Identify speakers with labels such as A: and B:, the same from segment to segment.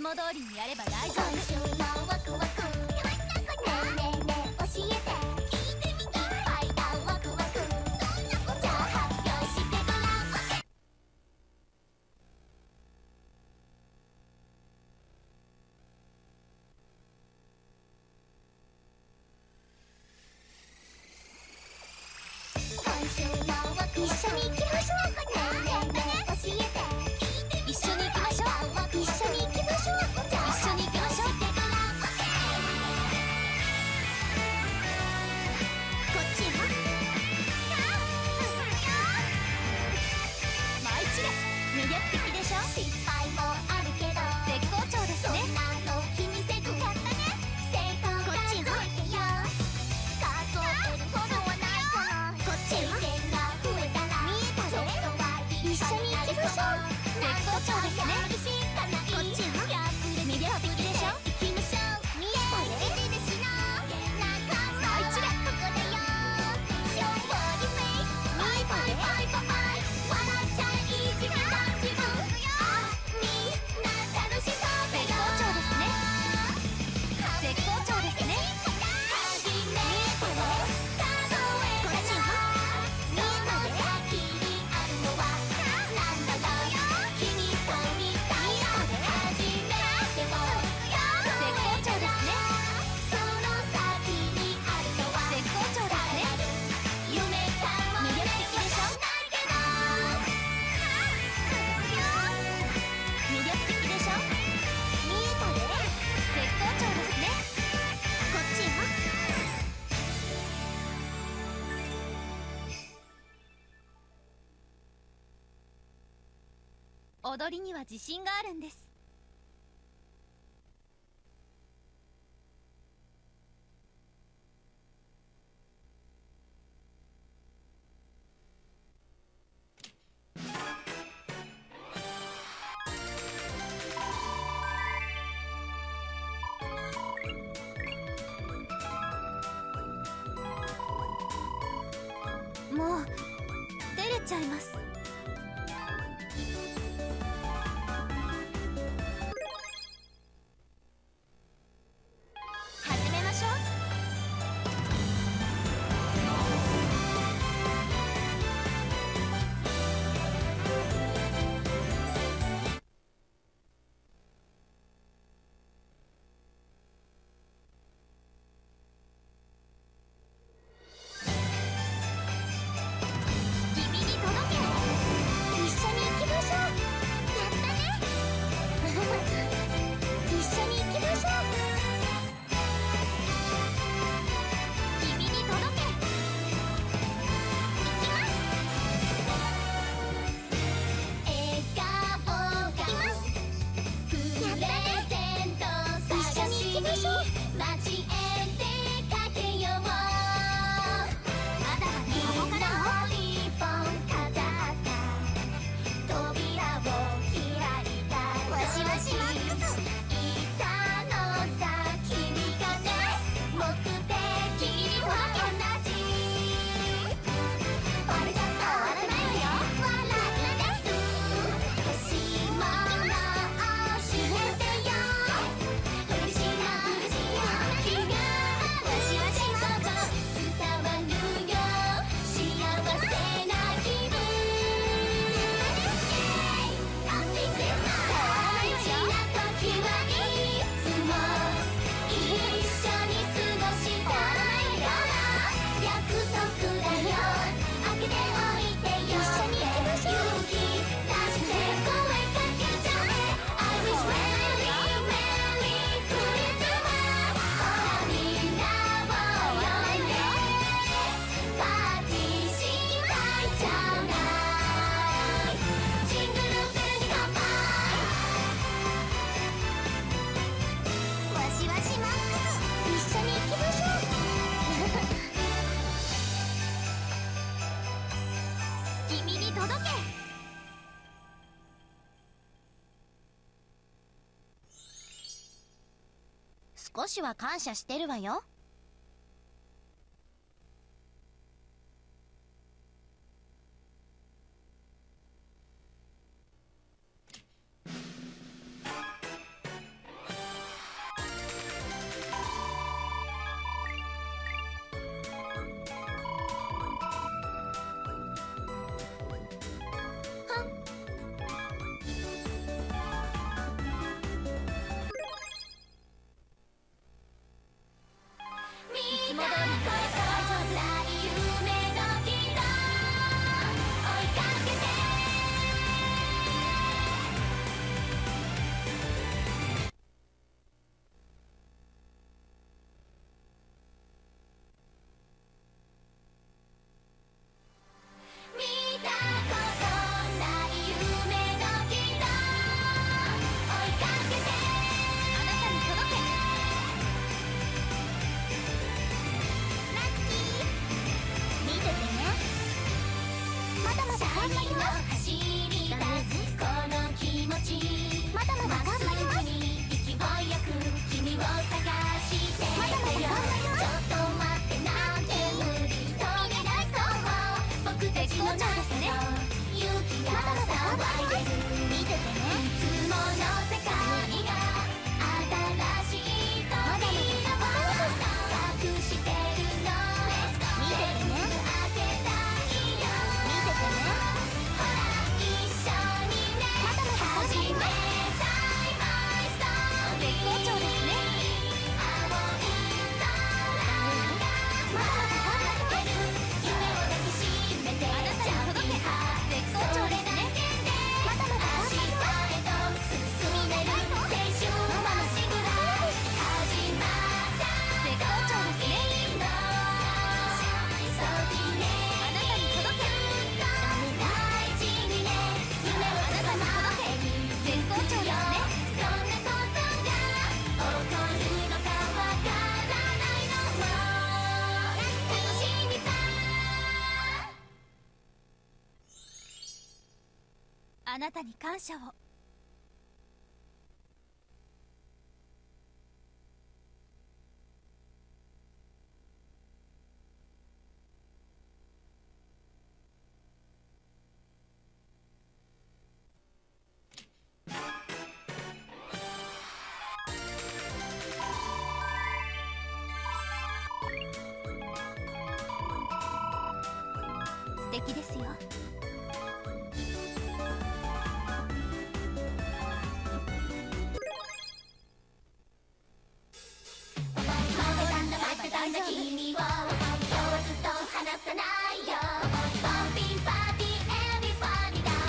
A: モ通りにやれば大丈夫。
B: 今週のワクワクねえねえねえ教えて聞いてみたい。いっぱいだワクワクどんなことじゃあ発表してごらん。今週のワクワク一緒に行きましょう。ねえねえねえ教えて
A: 一緒に行きましょう。
B: 一緒に行きましょう。じゃあ
A: 一緒に行きましょう。
B: してごらん。こっちよ。
A: 舞い散れ。魅力的でしょ。
B: 失敗もあるけど
A: 絶好調です
B: そん
A: ね。
B: なの気にせずやったね。成功がついてよ。数えることはないからこっち経験が増えたら見えたでちょっとは一緒に行きましょう。
A: 絶好調ですね。
B: やるしかない
A: こっちよ。魅力的でしょ。
B: 行きましょう。見えたで印の仲間
A: 舞い散れ。
B: ここだよ。Show your face バイバイバイバイバイ笑っちゃいじめた自分みんな楽しそうだよ。
A: 絶好調ですね。絶好調ですね。
B: 始めたの数えたのその先にあるのはなんだろう。君と見たい初めてを
A: 絶好調ですね。
B: その先にあるのは
A: 絶好調ですね。
B: 夢かも
A: 魅力的でしょ。
B: ないけど
A: 魅力的でしょ。
B: 見えたで
A: 絶好調ですね。
B: こっちよ。
A: 踊りには自信があるんです。もう照れちゃいます。始めましょう。君に届け。
B: 一緒に行きましょう。やったね。一緒に行きましょう。
A: 君に届け。
B: 行きます。笑顔がプレゼント探しに街へ出かけよう。
A: まだまだここからよ。
B: リボン飾った扉を開いたわしわしマックスいたのさ君がね目的は同じ。バレちゃった終わらないわよ。笑ったです欲しいもの教えてよ。嬉しいな嬉しいよ君がわしわしマックス伝わるよ幸せな気分。ハッピークリスマス。大事な時はいつも一緒に過ごしたいから約束だよ。開けておいてよ。一緒に行きましょう。勇気出して声かけちゃえ。I wish Merry Merry Christmas。ほらみんなを呼んでパーティーしたいじゃない。ジングルベルに乾杯。わしわしマックス一緒に行きましょう。
A: 君に届け。少しは感謝してるわよ。
B: し
A: まだまだ頑張ります。
B: に勢いよく君を探して
A: まだまだ頑張ります。
B: ちょっと待ってなんて無理飛び出そう僕たちの中の勇気が騒いでる
A: 見ててね。
B: いつもの世界が新しい扉を隠してるの
A: 見ててね。
B: 開けたいよ
A: 見ててね。
B: ほら一緒にね
A: まだまだ頑張
B: 始め
A: ります。
B: たいマイストーリー
A: 絶好調ですね。
B: 青い空が
A: まだまだ頑張ります。
B: 待ってる夢を抱きしめて
A: あなたに届け。絶好調ですね。まだまだ頑張ります。
B: 進める青春まっしぐら始まった
A: 絶好調ですね。
B: いいのそうきね
A: あなたに届け。
B: 大事にね夢を
A: あなたに届け。絶好調ですね。
B: どんなことが起こるのかわからないのも楽しみさ
A: あなたに感謝を。素敵ですよ。
B: 待ってたんだ君を今日はずっと離さないよポンピンパーティーエビバディだ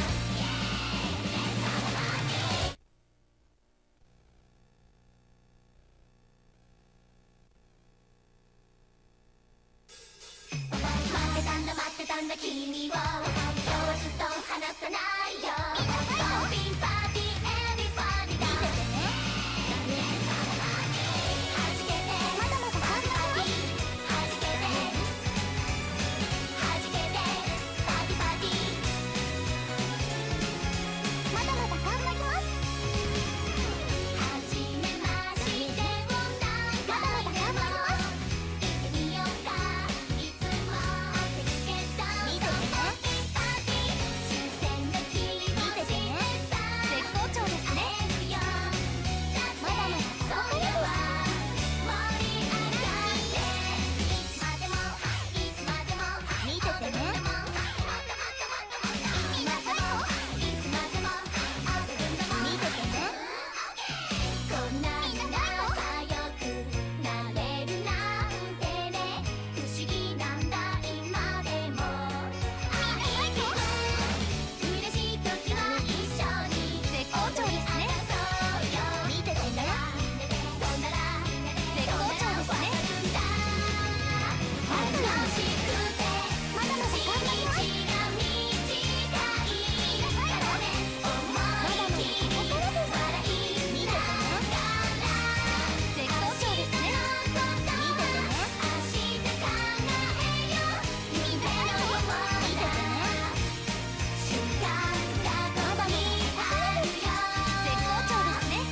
B: 待ってたんだ君を今日はずっと離さないよポンピンパーティーエビバディだ
A: 見ててね。
B: はじけて
A: まだまだ頑張ります。
B: はじけてはじけてパーティーパーティー
A: まだまだ頑張ります。
B: はじめましてを何回でも言ってみようかいつも会ってるけど
A: 見ててね。
B: パーティー終戦の気持ちでさ
A: 絶好調ですね。
B: 会えるよ
A: まだまだ
B: そういえば盛り上がっていつまでもいつまでも
A: 見ててね。
B: いつまでもいつまでも踊るんだもん
A: 見ててね。
B: こんなに仲良くなれるなんてね不思議なんだ今でも嬉しい時は一緒に
A: 絶好調ですね。
B: そうよ
A: 見ててね。
B: 飛んだら
A: 絶好調ですね。
B: 楽しくて
A: まだまだ頑張ります。
B: 道が短いからね思い切り笑い
A: 見ててね。絶好調ですね。見ててね。
B: 明日考えよう夢のような
A: 見ててね。
B: 瞬間がここにあるよ
A: 絶好調ですね。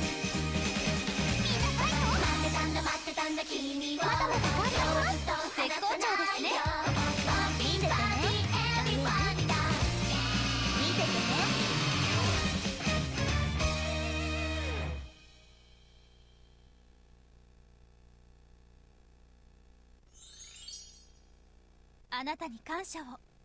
B: 待ってたんだ君を
A: まだまだ頑張ります。
B: 今日はずっと離さないよ
A: 絶好調ですね。見ててね。
B: エビバディだ
A: 見ててね。あなたに感謝を。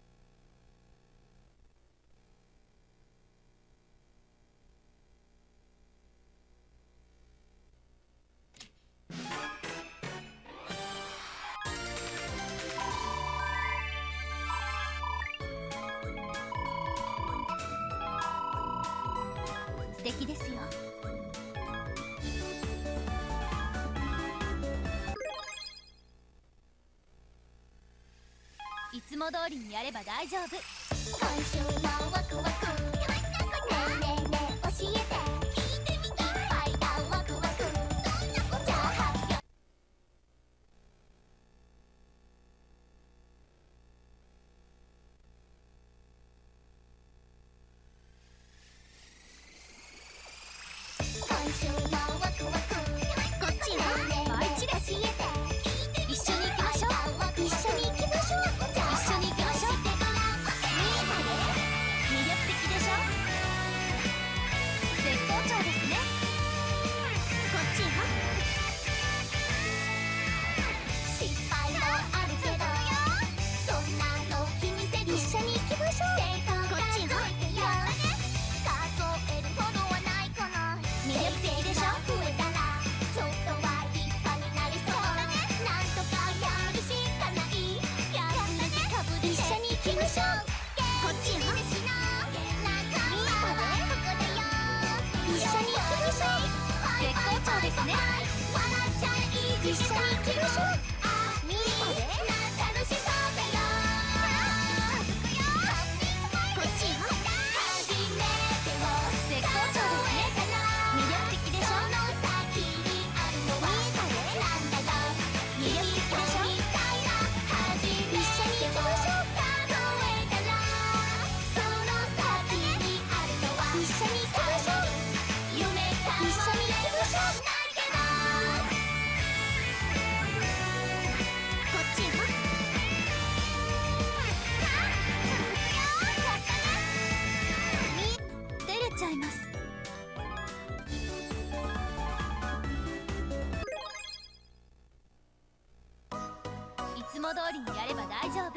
A: 素敵ですよ。いつも通りにやれば大丈夫。
B: 今週のワクワクねえねえねえ教えて聞いてみたいいっぱいだワクワクじゃあ発表きましょう。みんな楽しそうだよ。こっちよ。初めてを
A: 絶好調ですね。魅力的でしょ。
B: その先にあるのはなんだろう。
A: 魅力的でしょ。
B: みたいな初めてを数えたら、その先にあるのは
A: 一緒に行きましょう。
B: 夢かもしれないけど、こっちよ。
A: 照れちゃいます。いつも通りにやれば大丈夫。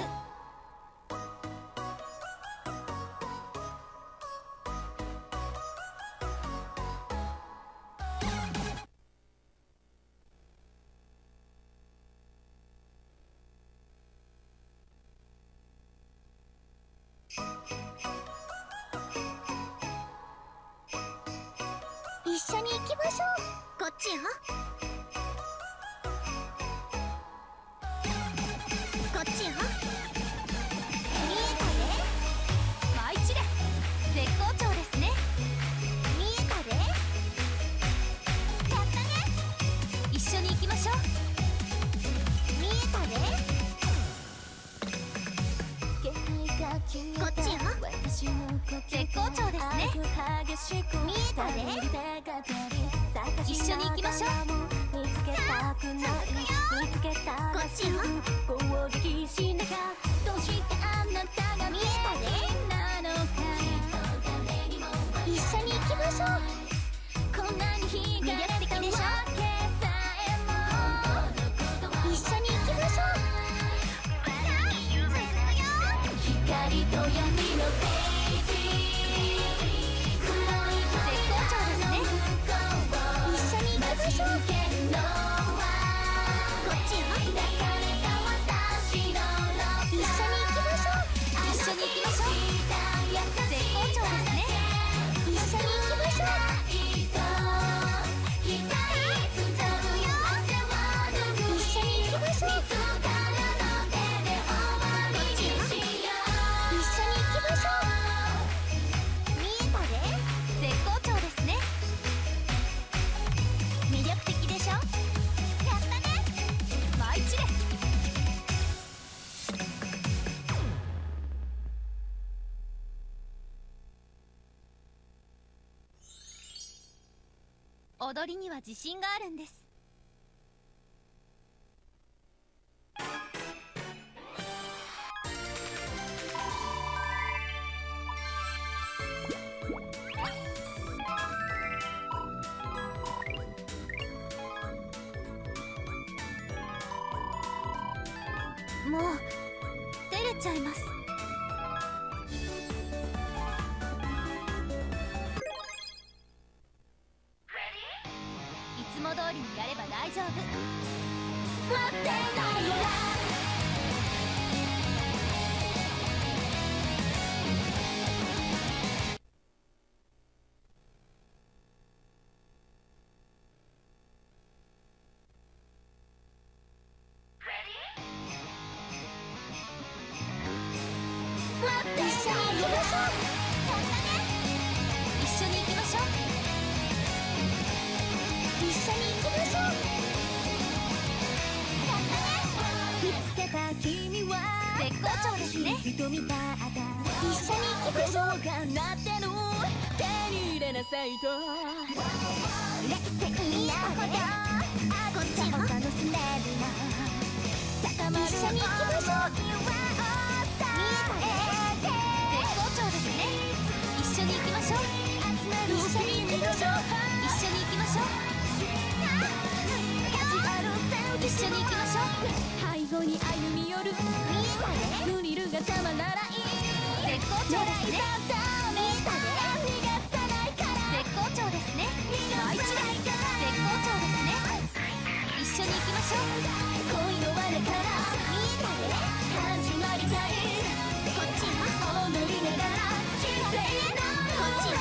B: 一緒に行きましょう。こっちよ。こっちよ。見えたで。
A: 舞い散れ。絶好調ですね。
B: 見えたで。やったね。
A: 一緒に行きましょう。
B: 見えたで。こっちよ。
A: 絶好調ですね。
B: 見えたで。
A: 一緒に行きましょう。
B: こっちよ。見えたで。一緒に行きましょう。
A: こんなに魅力的でしょ。
B: 一緒に行きましょう。
A: 光と闇のページ。絶好調ですね。
B: 一緒に行きましょう。こっちよ。一緒に行きましょう。
A: 一緒に行きましょう。絶好調ですね。
B: 一緒に行きましょう。一緒に行きましょう。こっちよ。一緒に行きましょう。見えたで。
A: 絶好調ですね。魅力的でしょ。
B: やったね。
A: 舞い散れ。踊りには自信があるんです。もう照れちゃいます。いつも通りにやれば大丈夫。
B: 待ってないよ。一緒に行きましょう。
A: 一緒に行きましょう。
B: 一緒に行きましょう。見つけた君は
A: 絶好調ですね。
B: 一緒に行きましょう。
A: 手に入れなさいと。
B: 冷静なほどこっちも楽しめるの。一緒に行きましょう。見えたで。
A: 絶好調ですね。一緒に行きましょう。
B: 一緒に行きましょう。
A: 一緒に行きましょう。一緒に行きましょう。背後に歩み寄る。
B: 見えたで。
A: スリルがたまらない。絶好調ですね。
B: 見えたで。
A: 絶好調ですね。舞い散れ。絶好調ですね。一緒に行きましょう。
B: 恋の輪から見えたで。始まりたい。こっちよ。
A: 踊りながら人生の
B: こっちよ。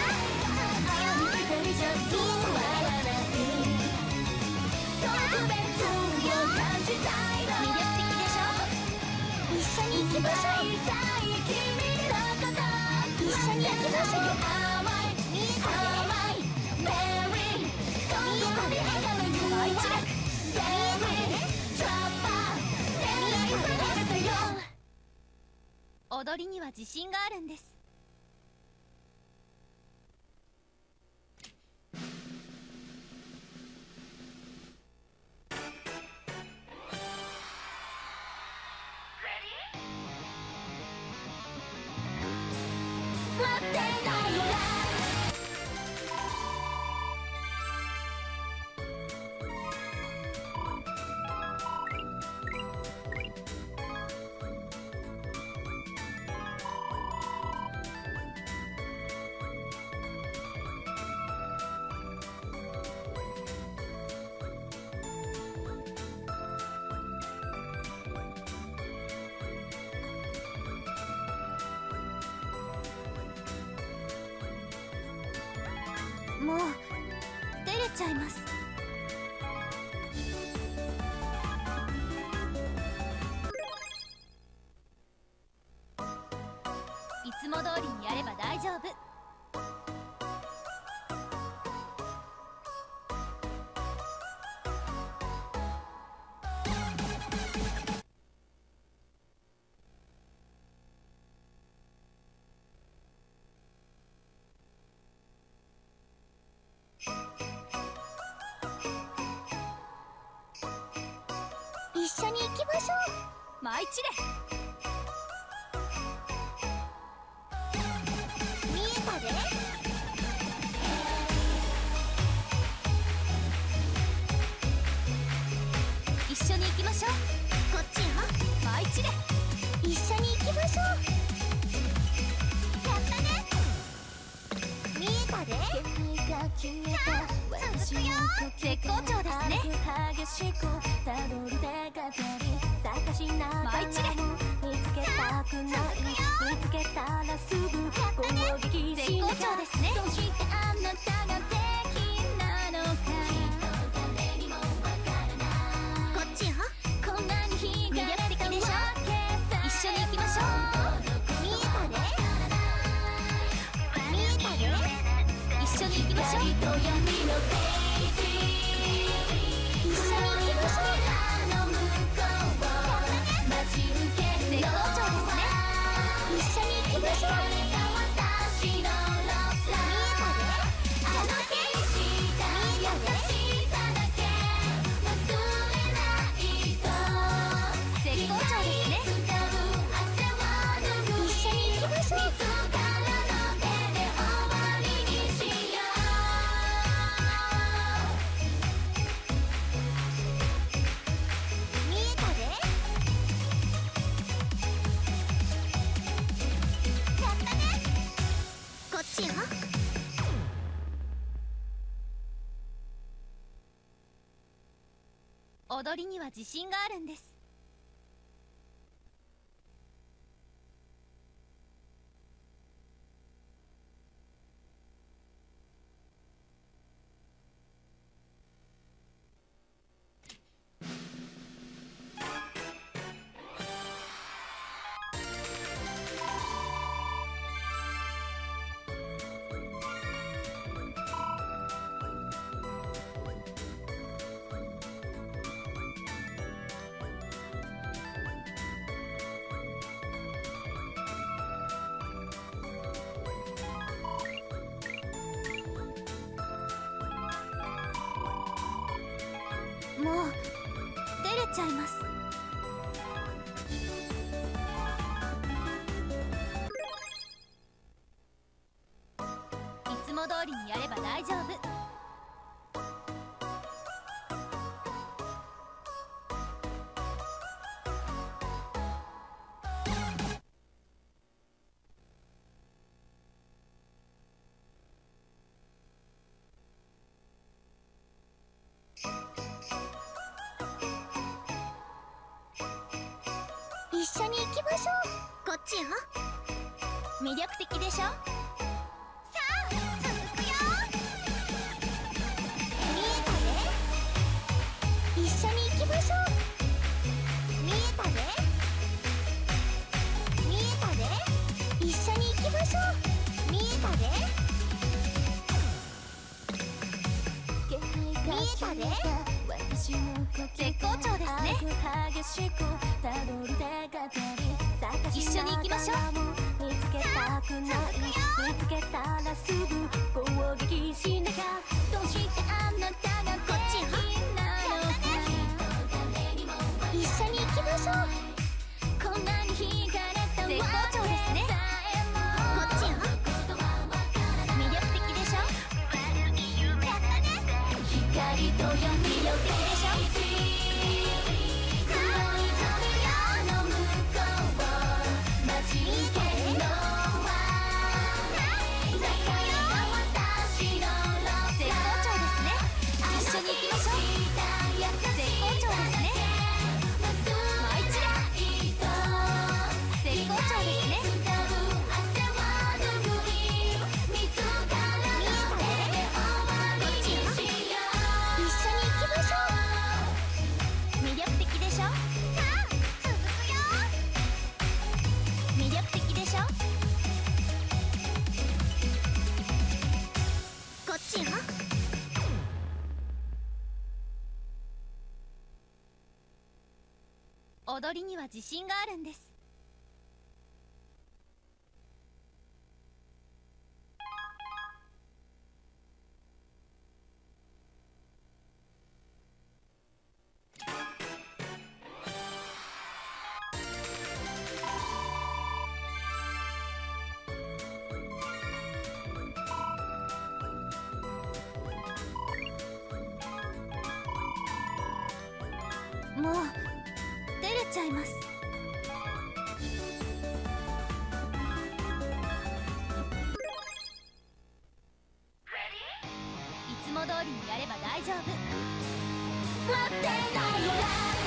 A: 一人じゃ終わらない。特別
B: きましょう。一緒に行きましょう。見えたね。
A: 踊りには自信があるんです。
B: 待ってないよ。
A: もう照れちゃいます。いつも通りにやれば大丈夫。
B: 一緒に行きましょう。
A: 舞い散れ。
B: 見えたで。
A: 一緒に行きましょう。
B: こっちよ。
A: 舞い散れ。
B: 一緒に行きましょう。やったね。見えたで。
A: 続くよ。絶好調ですね。舞い散れ。
B: 見つけたくない。見つけたらすぐ攻撃しなきゃ。
A: 絶好調ですね。
B: どうしてあなたが敵なのか。こっちよ。こんなに火が
A: 魅力的でしょ。一緒に行きましょう。
B: 見えたで。見えたで。
A: 一緒に行きましょう。
B: 一緒に行きましょう。
A: 絶好調ですね。
B: 一緒に行きましょう。見えたで。
A: 絶好調ですね。
B: 一緒に行きましょう。見えたで。やったね。こっちよ。
A: 踊りには自信があるんです。もう照れちゃいます。いつも通りにやれば大丈夫。
B: 一緒に行きましょう。こっちよ。魅力的でしょ。さあ続くよ。見えたで。一緒に行きましょう。見えたで。
A: 一緒に行きましょう。
B: 見つけたくない見つけたらすぐ攻撃しなきゃどうしてあなたがこっちなのか一緒に行きましょうこんなに惹かれた
A: 絶好調ですね。こっちよ。魅力的でしょ。やったね。
B: 光と闇を
A: 魅力的でしょ。
B: 黒い扉の向こう待ち受けるのは抱かれた私のロ
A: 絶好調ですね。一緒に行きましょう。絶好調ですね。もう一度。絶好調ですね。魅力的でしょ。続くよ。魅力的でしょ。こっちよ。踊りには自信があるんです。もう照れちゃいます。いつも通りにやれば大丈夫。
B: 待ってないよ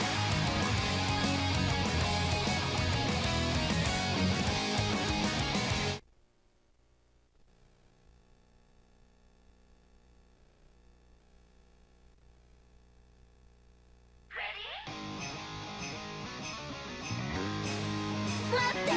B: 待ってないよ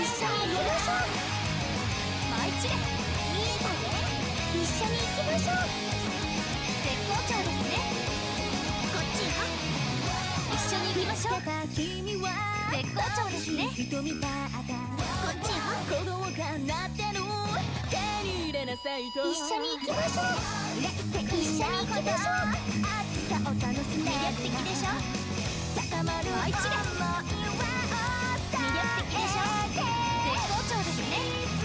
A: 舞い散れ。
B: 見えたね一緒に行きましょう
A: 絶好調ですね。
B: こっちよ
A: 一緒に行きましょう。
B: 君は
A: 絶好調ですね。
B: 瞳だったこっちよ鼓動が鳴ってる手に入れなさいと一緒に行きましょう一緒に行きましょう暑さを楽しめ
A: 魅力的でしょ。
B: 高まる
A: 舞い散れ。魅力的でしょ。絶好調ですね。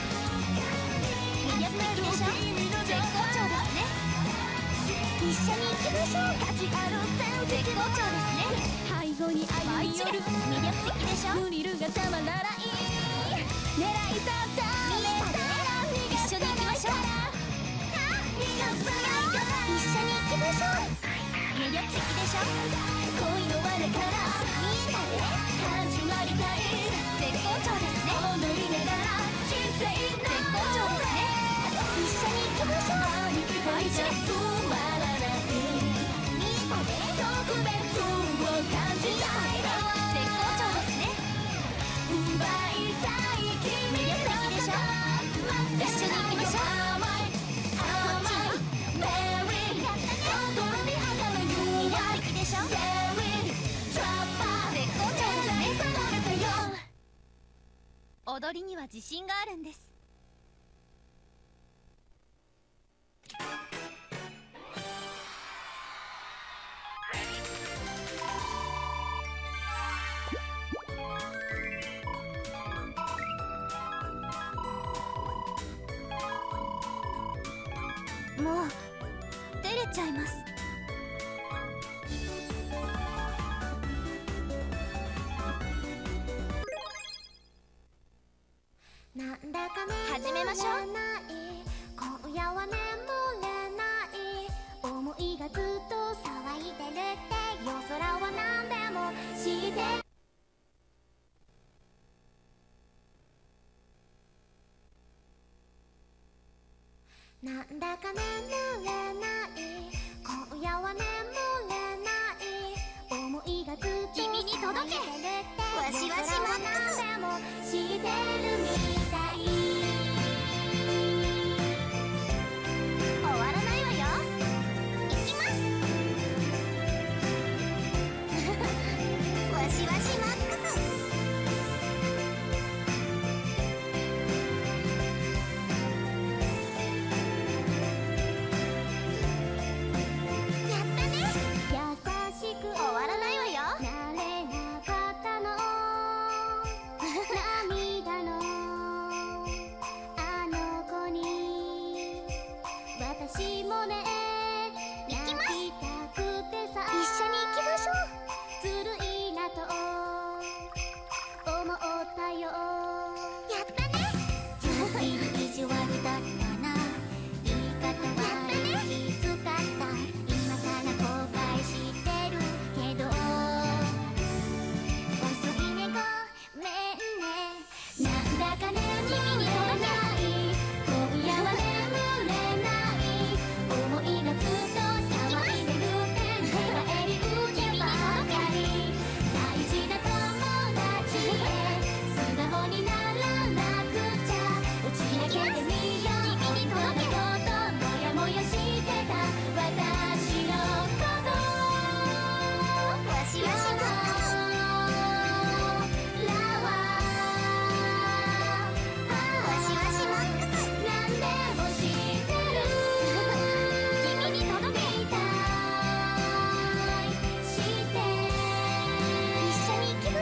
A: 魅力的でしょ。絶好調ですね。
B: 一緒に行きましょう価値ある
A: 絶好調ですね。
B: 背後に歩
A: 舞い散れ。
B: み寄る
A: 魅力的でしょ。
B: スリルがたまらない狙い定めたら逃が
A: 一緒に行きましょう。
B: 逃がさないから一緒に行きましょう
A: 魅力的でしょ。
B: 恋の輪から見えたね始まりたい
A: 絶好調ですね。
B: 踊りながら人生の
A: 絶好調ですね。
B: 一緒に行きましょう
A: 舞い散れ。
B: つまらない見えたね特別を感じたいの
A: 絶好調ですね。
B: 奪いたい君
A: 魅力的でしょ。一緒に行きましょう。
B: メリー踊りはがる
A: 魅力的でしょ。絶好調ですね。踊りには自信があるんです。もう照れちゃいます。
B: なんだかね
A: 始めましょう。
B: 今夜は眠れない思いがずっと騒いでるって夜空は何でもしてなんだか眠れない今夜は眠れない思いがずっと
A: 君に届け。
B: わしわしマックス
A: わしわしマックス
B: でもしてるみたい
A: 終わらないわよ。行きます。わしわしマックス。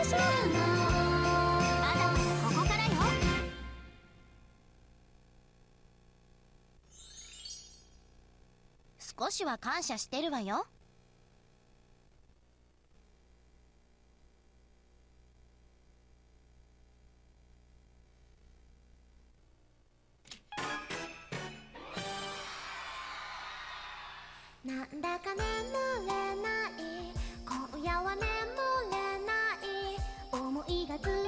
A: しょう。まだまだここからよ。少しは感謝してるわよ。
B: なんだか眠れない、今夜は眠れない、思いがずっと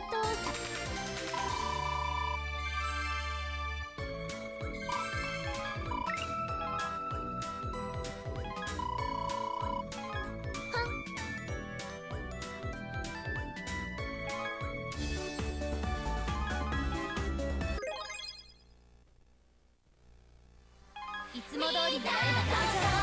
A: いつも通りにやれば大丈夫。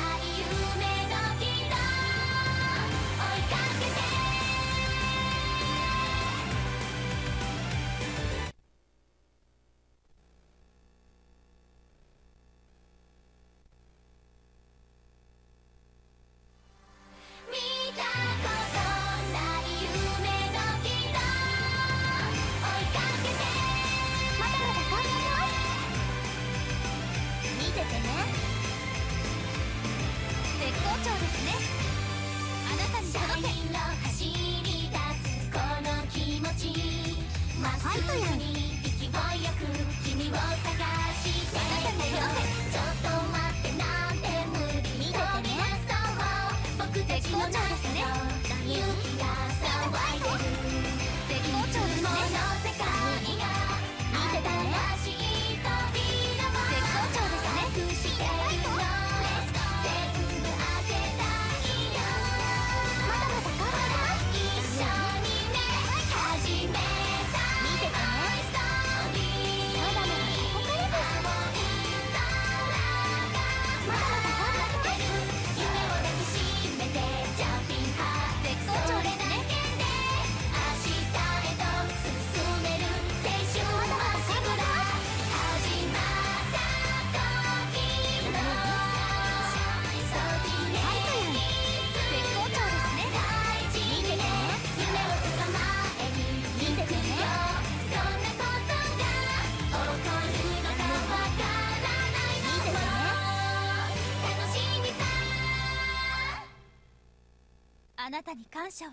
A: あなたに感謝を。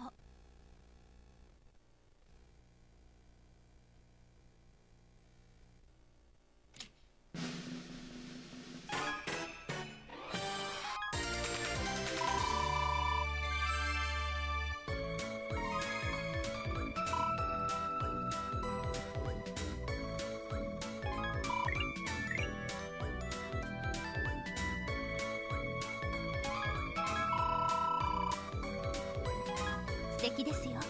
A: 素敵ですよ。い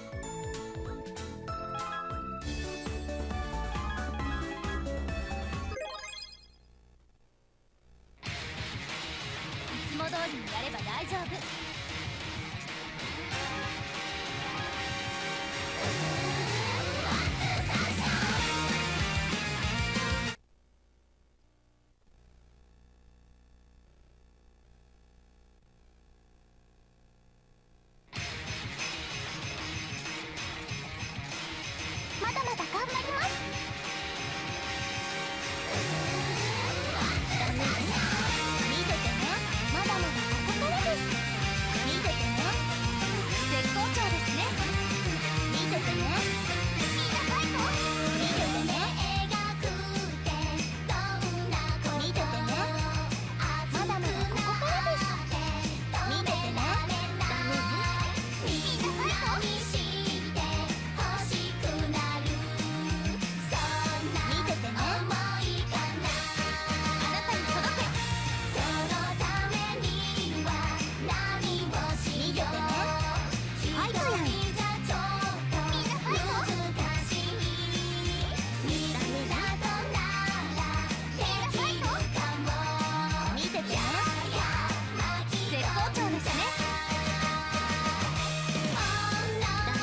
A: つも通りにやれば大丈夫。
B: まだまだ頑張ります。見ててね、まだまだここからです。見ててね、
A: 絶好調ですね。
B: 見ててね、見ててね、見ててね、まだまだここからです。見ててね、
A: 絶好調ですね。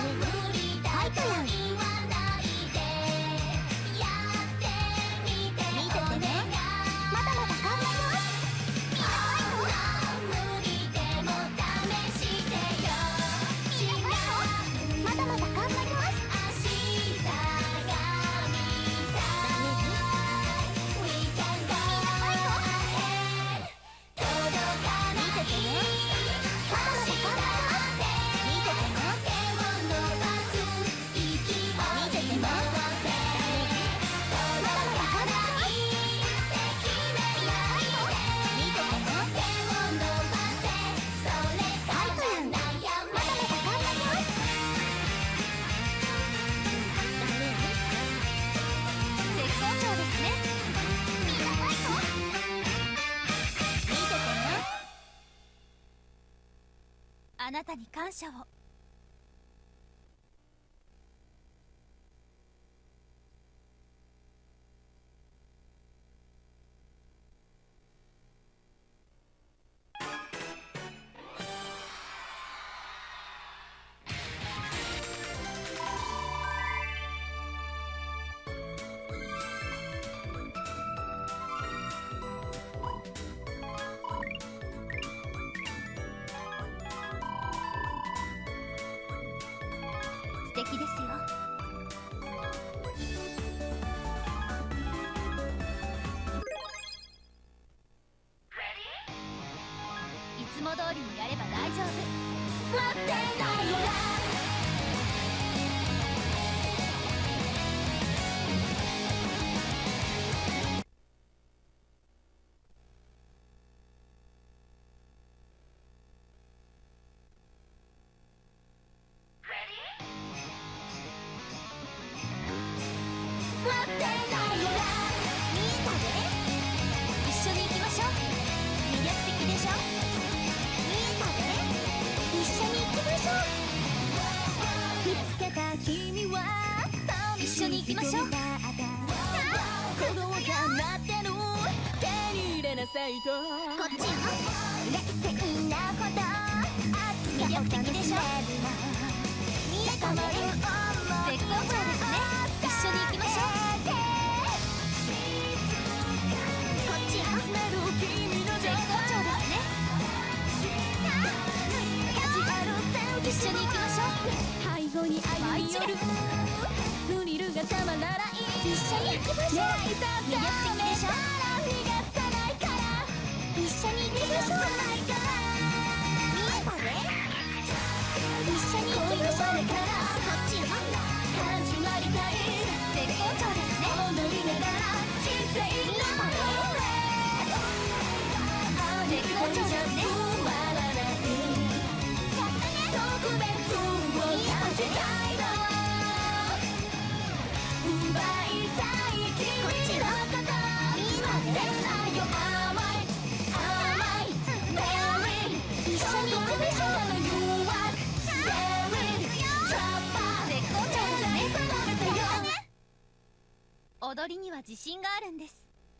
A: なたに感謝を。素敵ですよ。いつも通りにやれば大丈夫。
B: 待ってないよ待ってないよみんなで
A: 一緒に行きましょう。魅力的でしょ。
B: みんなで一緒に行きましょう。見つけた君は
A: 一緒に行きましょう。
B: 鼓動が鳴ってる手に入れなさいとこっちよ冷静なこと
A: 魅力的でしょ。
B: 見えたまる
A: 絶好調ですね。一緒に行きましょう。
B: こっちよ
A: 絶好調ですね。一緒に行きましょう。
B: 背後に歩み寄るスリルがたまらない一緒に行きましょう。
A: 魅力的でしょ。
B: 逃がさないから一緒に行きましょう。見えたね一緒に行きましょう。こっちよ始まりたい
A: 絶好調ですね。
B: 踊りながら人生の
A: 絶好調ですね。
B: 終わらない特別を感じたいの奪いたい君のこと今でさよ甘い甘いベリー一緒に行くでしょ。
A: 絶好調ですね。踊りには自信があるんです。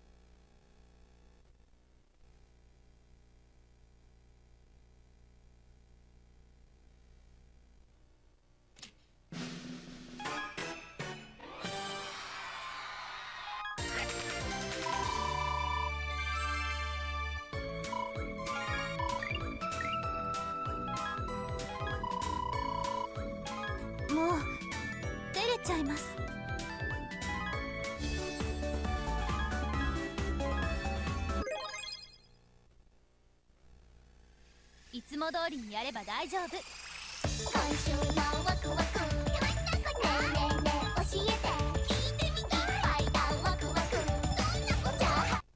A: もう照れちゃいます。いつも通りにやれば大丈夫。
B: 今週のワクワクねえねえねえ教えて聞いてみたいっぱいだワクワクどんなことじゃ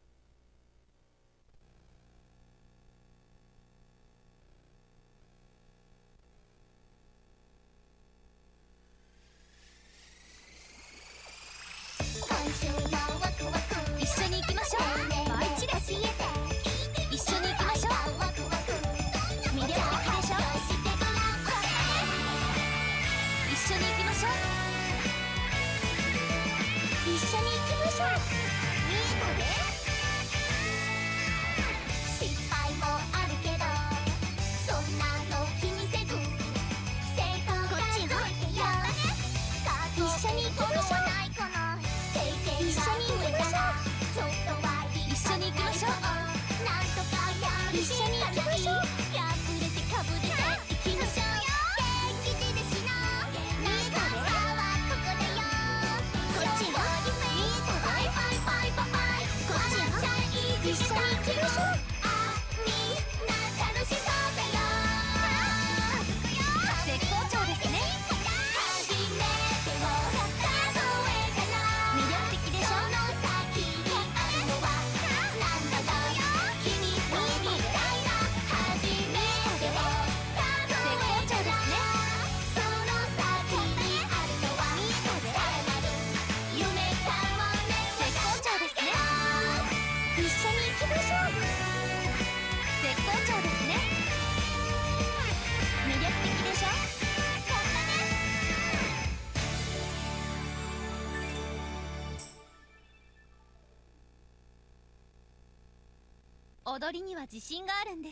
B: 今週のワクワク
A: 一緒に行きましょう。もう一度
B: 教えて聞いてみ
A: 一緒に行きましょう。
B: ワクワク
A: 魅力的でしょ。一緒に行きましょう。
B: 一緒に行きましょう。みんなで失敗もあるけどそんなの気にせず成功が届いてよ一緒に行きましょう。ないこの経験が増えたらちょっとはいい
A: 一緒に行きましょう。
B: なんとかやるしかない破れてかぶれていきましょうよ元気印のみんなはここだよこっちよみんなバイバイバイバイバイこっち
A: 踊りには自信があるんです。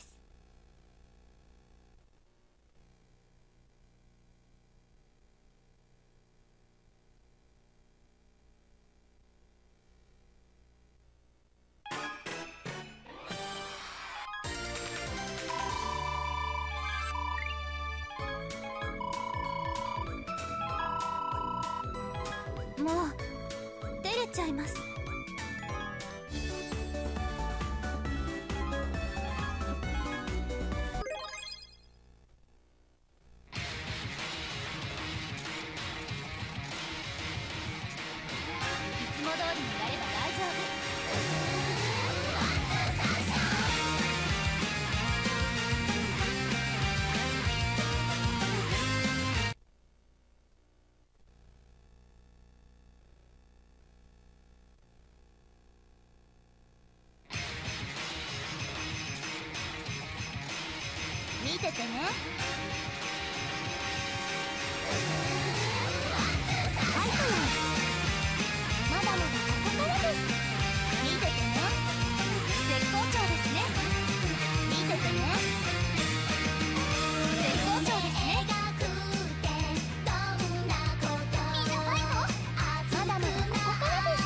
A: もう照れちゃいます。いつも通りにやれば大丈夫。見ててね。はい、まだまだここからです。見ててね。絶好調ですね。見ててね。絶好調ですね。みんなファイト。まだまだここからです。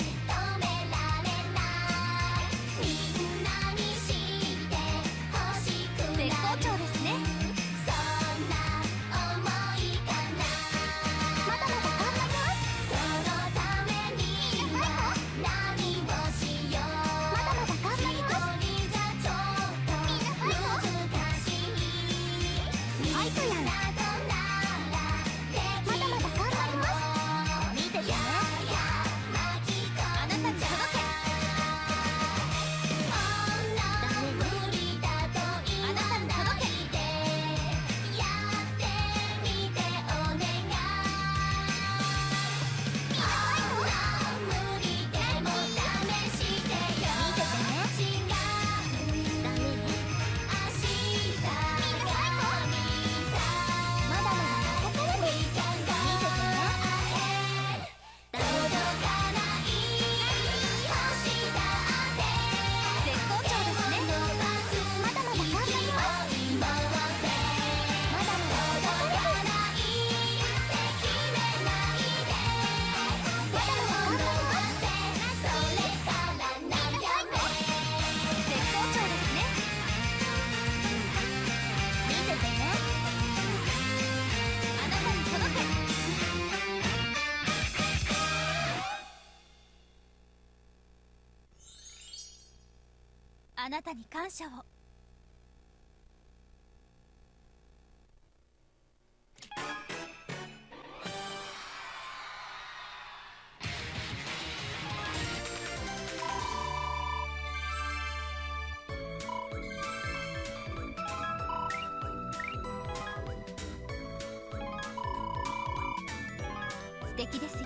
A: 絶好調ですね。まだまだ頑張ります。みんなファイト。まだまだ頑張ります。みんなファイト。まだまだ頑張ります。ファイトやん。まだまだ頑張ります。見ててね。あなたに届け。あなたに届け。あなたに感謝を。素敵ですよ。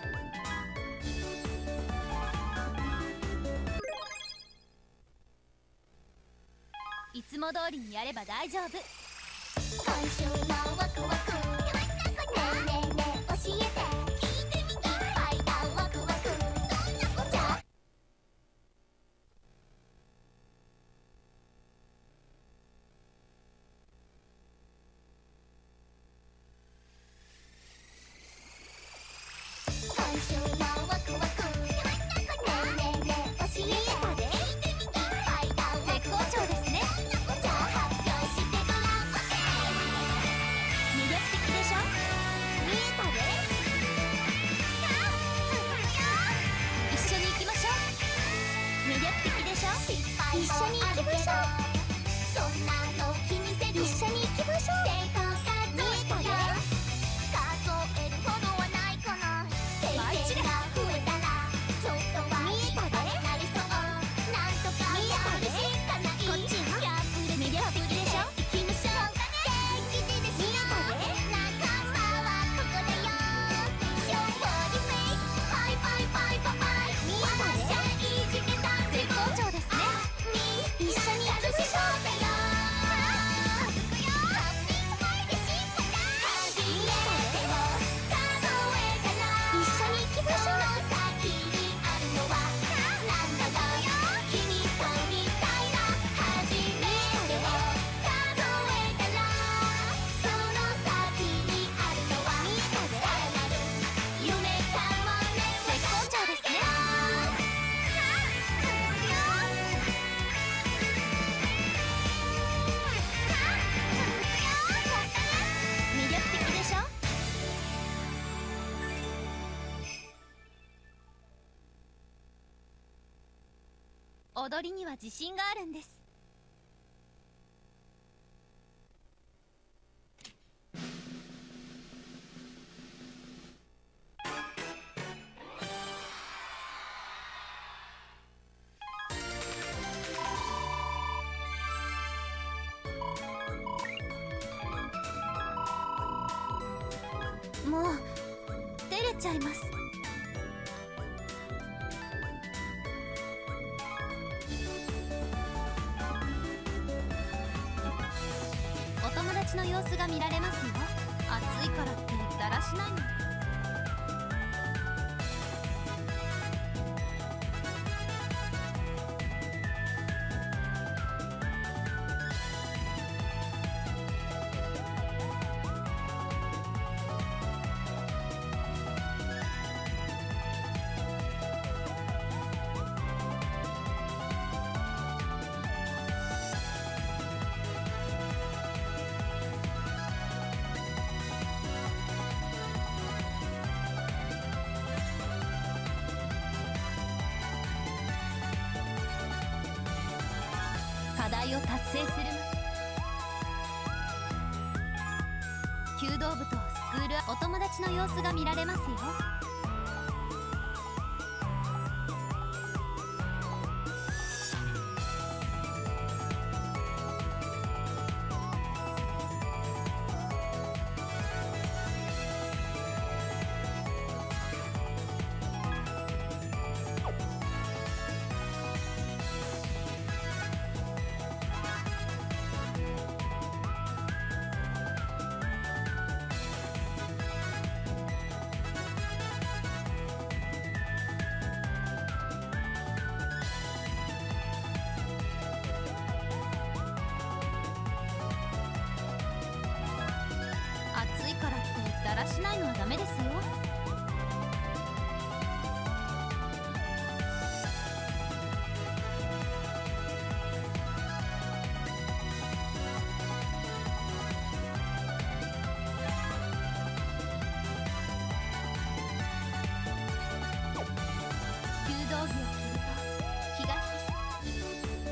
A: いつも通りにやれば大丈夫。
B: 今週のワクワク、ねえねえねえ教えて、聞いてみたい。ファイターワクワク、どんなこっちゃ。今週のワクワク、ねえねえねえ教えて、聞いてみたい。ファイターワクワク、
A: 絶好調ですね。
B: 発表してごらん。
A: 魅力的でしょ。
B: 見えたで。
A: 一緒に行きましょう。魅力的でしょ。
B: 一緒に行きましょう。そんなの気にせず一緒に行きましょう。成功数えたで。数えるほどはないかな。経験が増えたらちょっとは立派になりそう。なんとかやるしかない。
A: こっちは魅力的でしょ。
B: 行きましょう。敵地ですよ。仲間はここだよ。Show your face。パイパイパイパイパイ。笑っちゃいじけた。
A: 絶好調ですね。
B: 一緒にやるし
A: 踊りには自信があるんです。もう照れちゃいます。お友達の様子が見られますよ。暑いからってだらしないの。課題を達成する弓道部とスクール、お友達の様子が見られますよ。暑いからってだらしないのはダメですよ。弓道着を着ると気が引き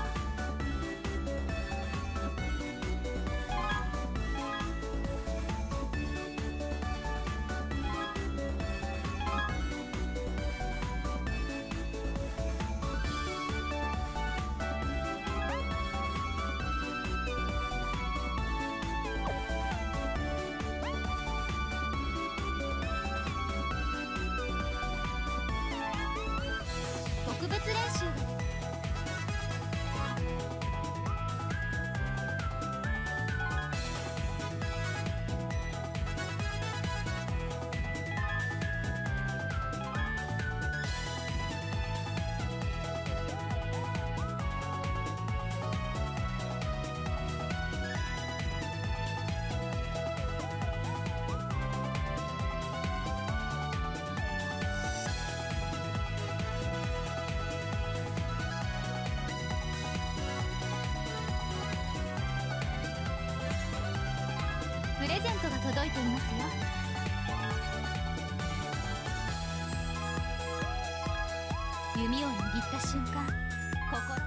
A: 特別練習がプレゼントが届いていますよ。弓を握った瞬間、心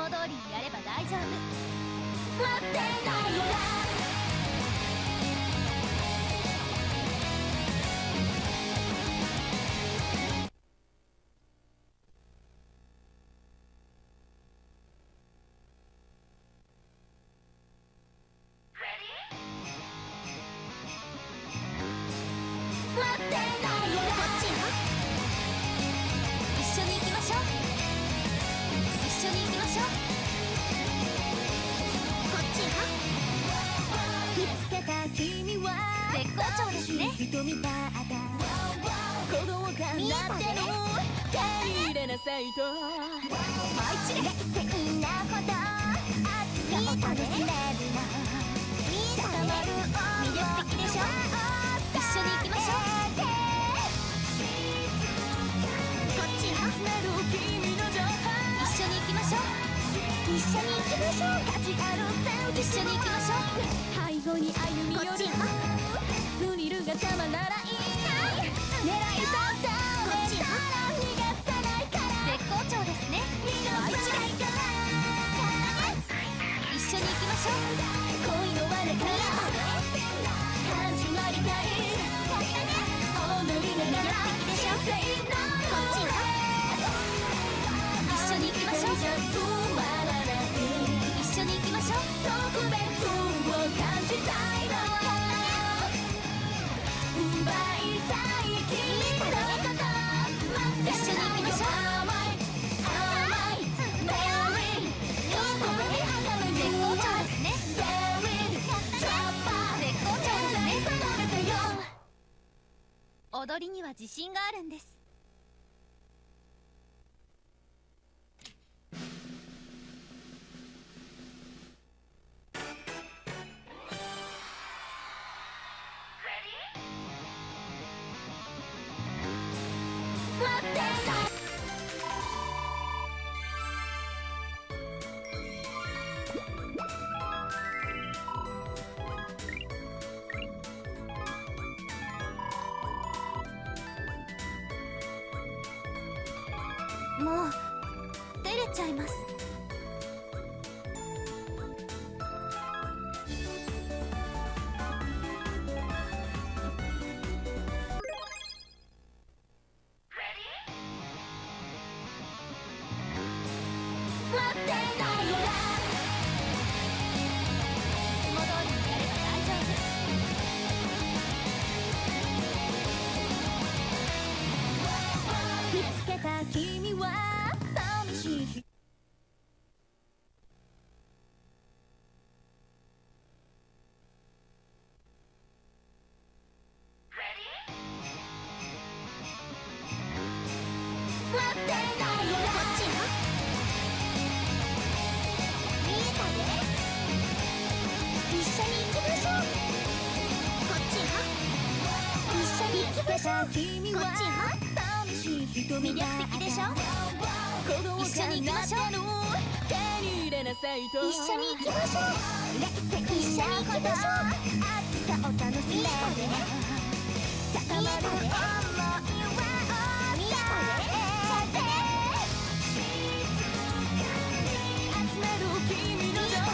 A: も通りにやれば大丈夫。
B: 待ってないよな。待ってないよな。こっちよ。
A: 一緒に行きましょう。一緒に行きましょう。
B: こっちよ。見つけた君は
A: 絶好調ですね。
B: 瞳だった鼓動が鳴ってる。手に入れなさいと
A: 舞い散れ。
B: 冷静なほど熱さを楽しめるの。
A: 魅力的でしょ。一緒に行きましょう。
B: こっちよ。君の情報
A: 一緒に行きましょう。
B: 一緒に行きましょう。価値ある
A: 一緒に行きましょう。
B: 背後に歩み寄る
A: こっちよ。
B: スリルがたまならいい。狙いだった
A: こっちよ。
B: 逃がさないから
A: 絶好調ですね。
B: 逃がさないから
A: 一緒に行きましょう。
B: 恋の輪から始まりたい。踊りながら
A: でしょ。
B: 人生の
A: こっちよ。一緒に行きましょう。
B: 止まらない
A: 一緒に行きましょう。
B: 特別を感じたいの。奪いたい君のこと待って
A: 一緒に行きましょう。
B: 甘い甘いベリーどこに上がる
A: 絶好調ですね。
B: ベリートラッパー
A: 絶好調ですね。
B: 離れてよ。
A: 踊りには自信があるんです。
B: 待ってない
A: もう照れちゃいます。
B: 待ってないよな。
A: いつも通りにやれば大丈夫。
B: 見つけた君は寂しい日待ってないよな。こっちよ。見えたで。一緒に行きましょう。こっちよ。一緒に行きましょう。君は
A: こっちよ。
B: 寂しい瞳
A: 魅力的でしょ。一緒に行きましょう。
B: 手に入れなさいと
A: 一緒に行きましょう。
B: 一緒に行きましょう。熱さを楽しめる高まる想いは見えたで。集める君の情報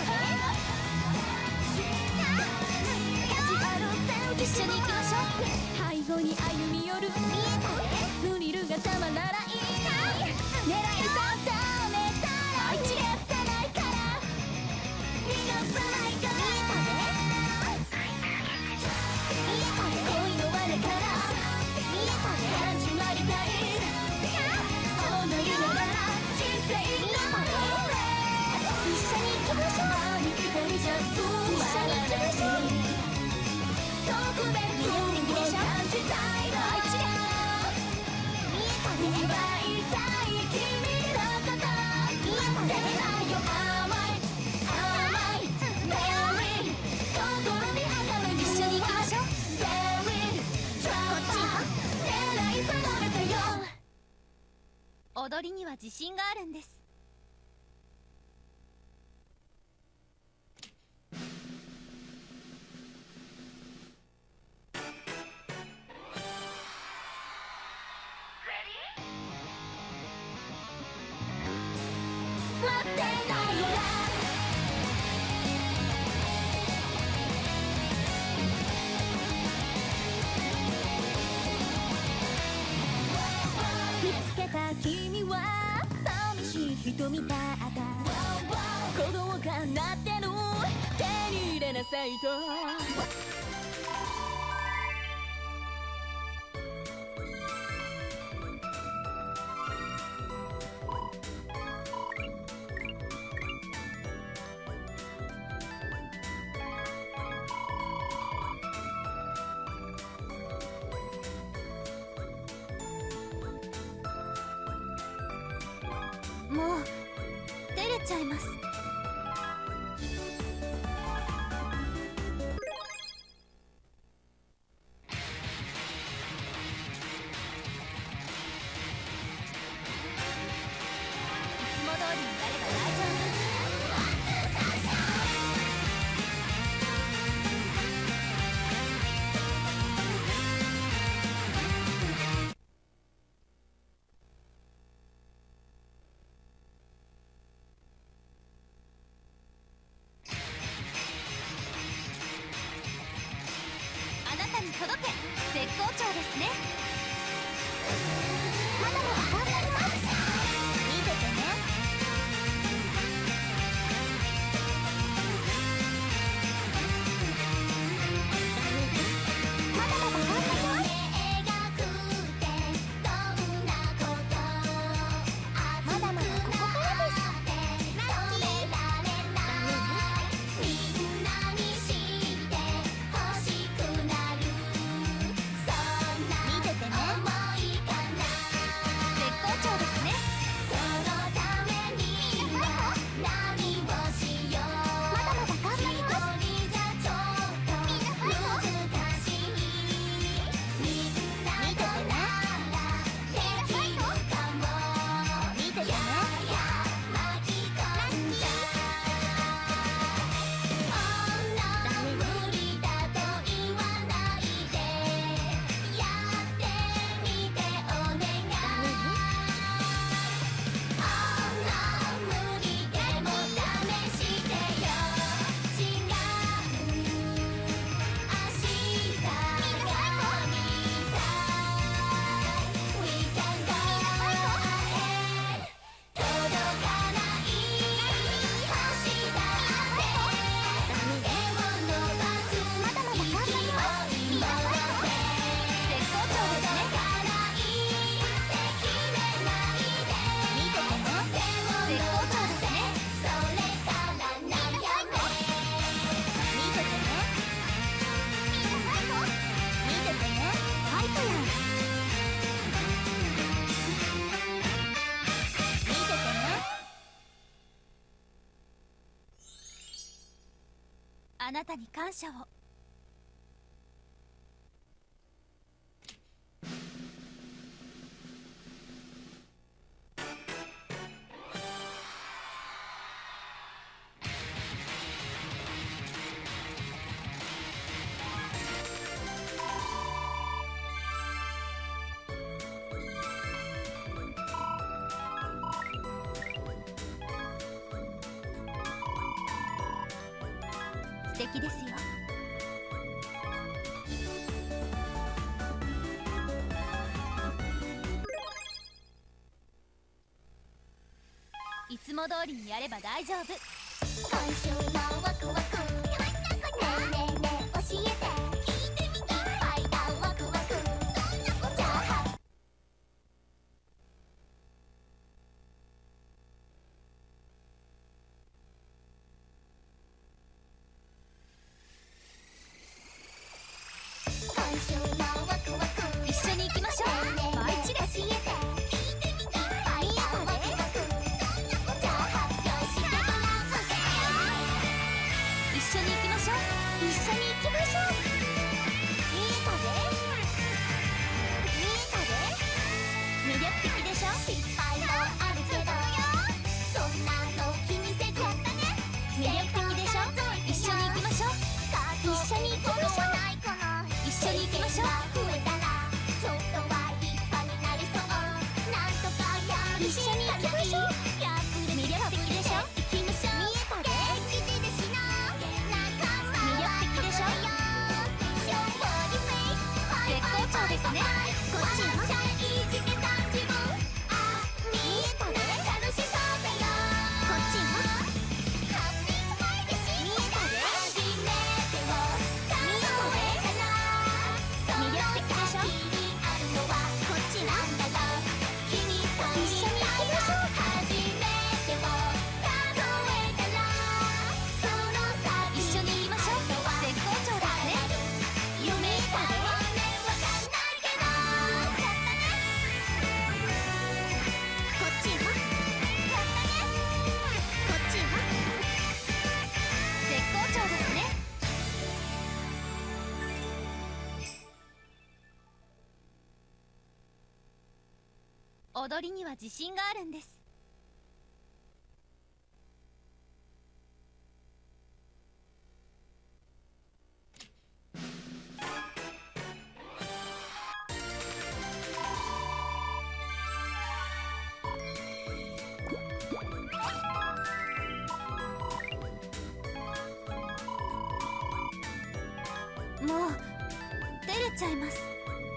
B: 価値ある
A: 一緒に行きましょう。
B: 背後に歩み寄るスリルがたまらない。狙いだっためたら逃がさないから逃がさないから恋の輪から始まりたい。踊りながら人生の一緒に行きましょう。一人じゃつまらない特別を感じたいの。奪いたい君のこと待ってないよ。甘い甘いベリー心に上がる。
A: 一緒に行きましょう。
B: ベリートラッパー狙い定めてよ。
A: 踊りには自信があるんです。
B: 待ってない
A: 瞳たった鼓動が鳴ってる手に入れなさいともう照れちゃいます。届け絶好調ですね。まだまだ頑張ります。見ててね。まだまだ頑張ります。まだまだここからです。ラッキー。あなたに感謝を。素敵ですよ。いつも通りにやれば大丈夫。
B: 今週のワクワクねえねえねえ教えて聞いてみたい。ファイターワクワクどんなことじゃあ今週のワクワク
A: 一緒に行きましょう。毎日です。
B: 教えて聞いてみたい。ファイターワクワクどんなことじゃあ発表してごらん。
A: 踊りには自信があるんです。もう照れちゃいます。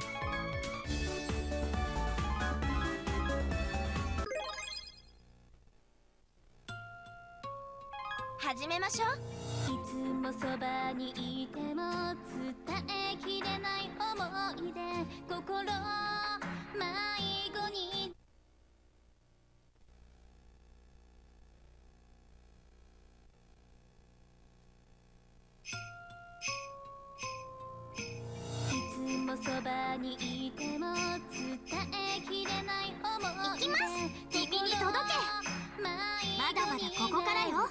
A: 始めましょう。いつもそばにいても伝えきれない思いで心迷子に。そばにいても伝えきれない想いで。行きます。君に届け。まだまだここからよ。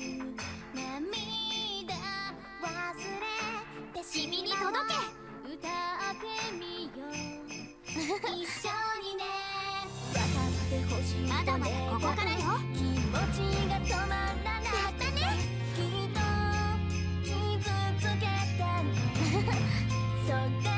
A: 涙忘れて君に届け。歌ってみよう一緒にね。分かってほしい。まだまだここからよ。気持ちが止まらなかったね。きっと傷つけたねそれ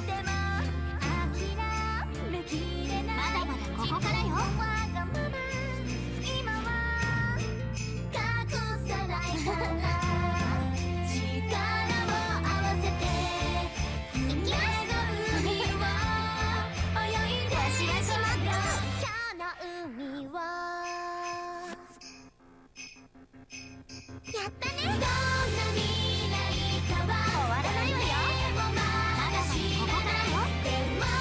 A: まだまだここからよ。今は隠さないから力を合わせて海を泳いでわしわしまった今日の海をやったね。どんな未来かは終わらないわよ。まだまだここからよ。でも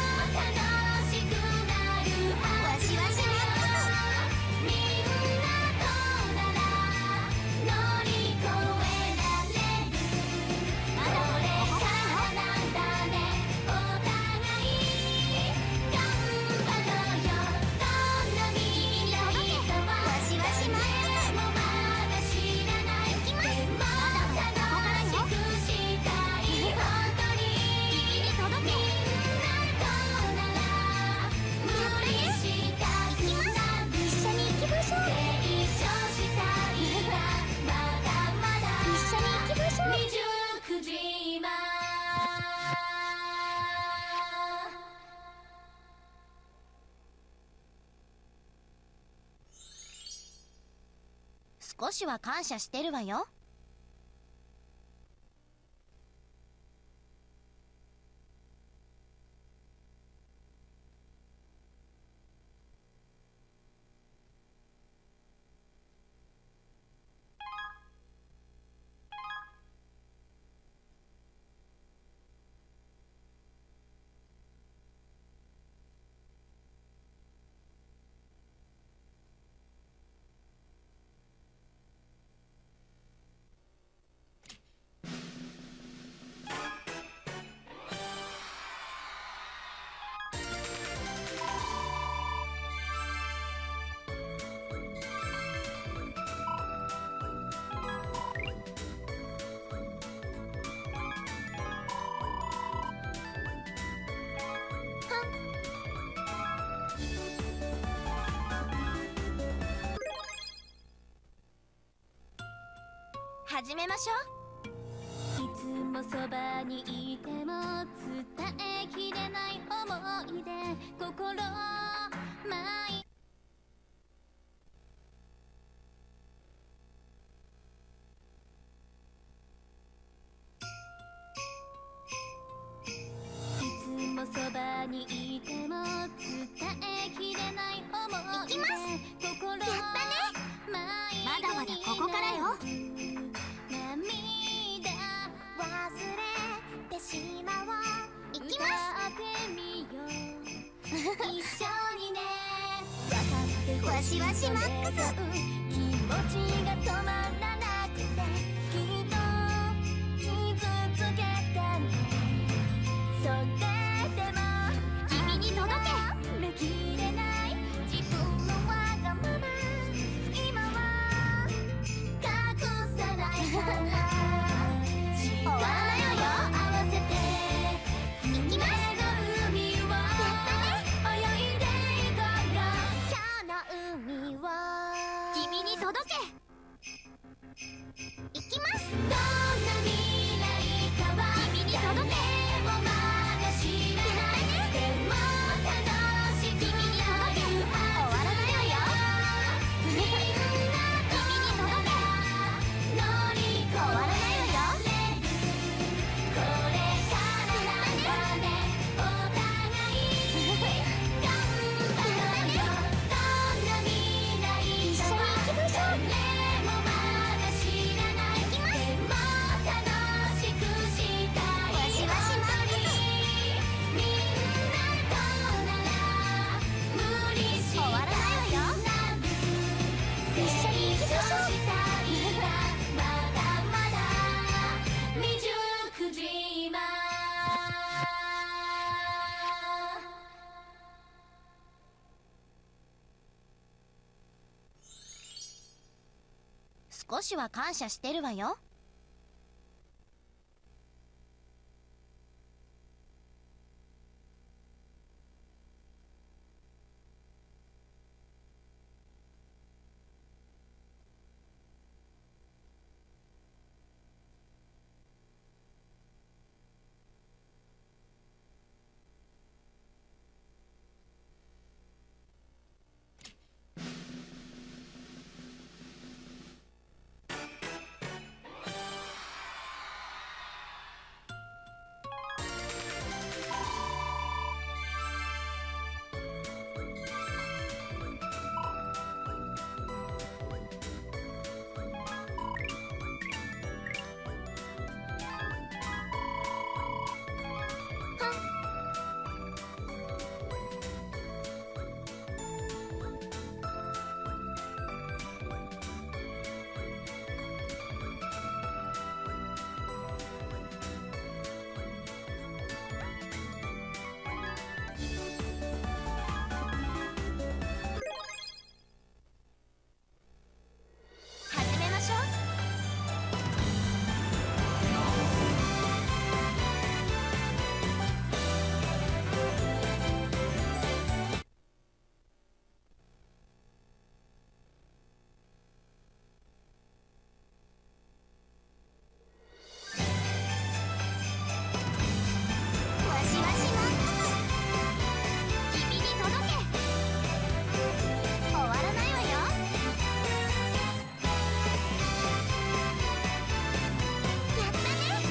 A: 少しは感謝してるわよ。始めましょう。いつもそばにいても伝えきれない思いで心そばにいても伝えきれない想いで。行きます。心やったね。まだまだここからよ。涙忘れてしまおう。行きます。歌ってみよう一緒にね。分かってわしわしマックス。気持ちが止まらなくてきっと傷つけたね。それ君に届け。できれない自分のわがまま今は隠さないから終わらないわよ。合わせて行きます。海を泳いでいこうよ。 少しは感謝してるわよ。始めましょう。わしわしマックス、君に届け。終わらないわよ。やったね。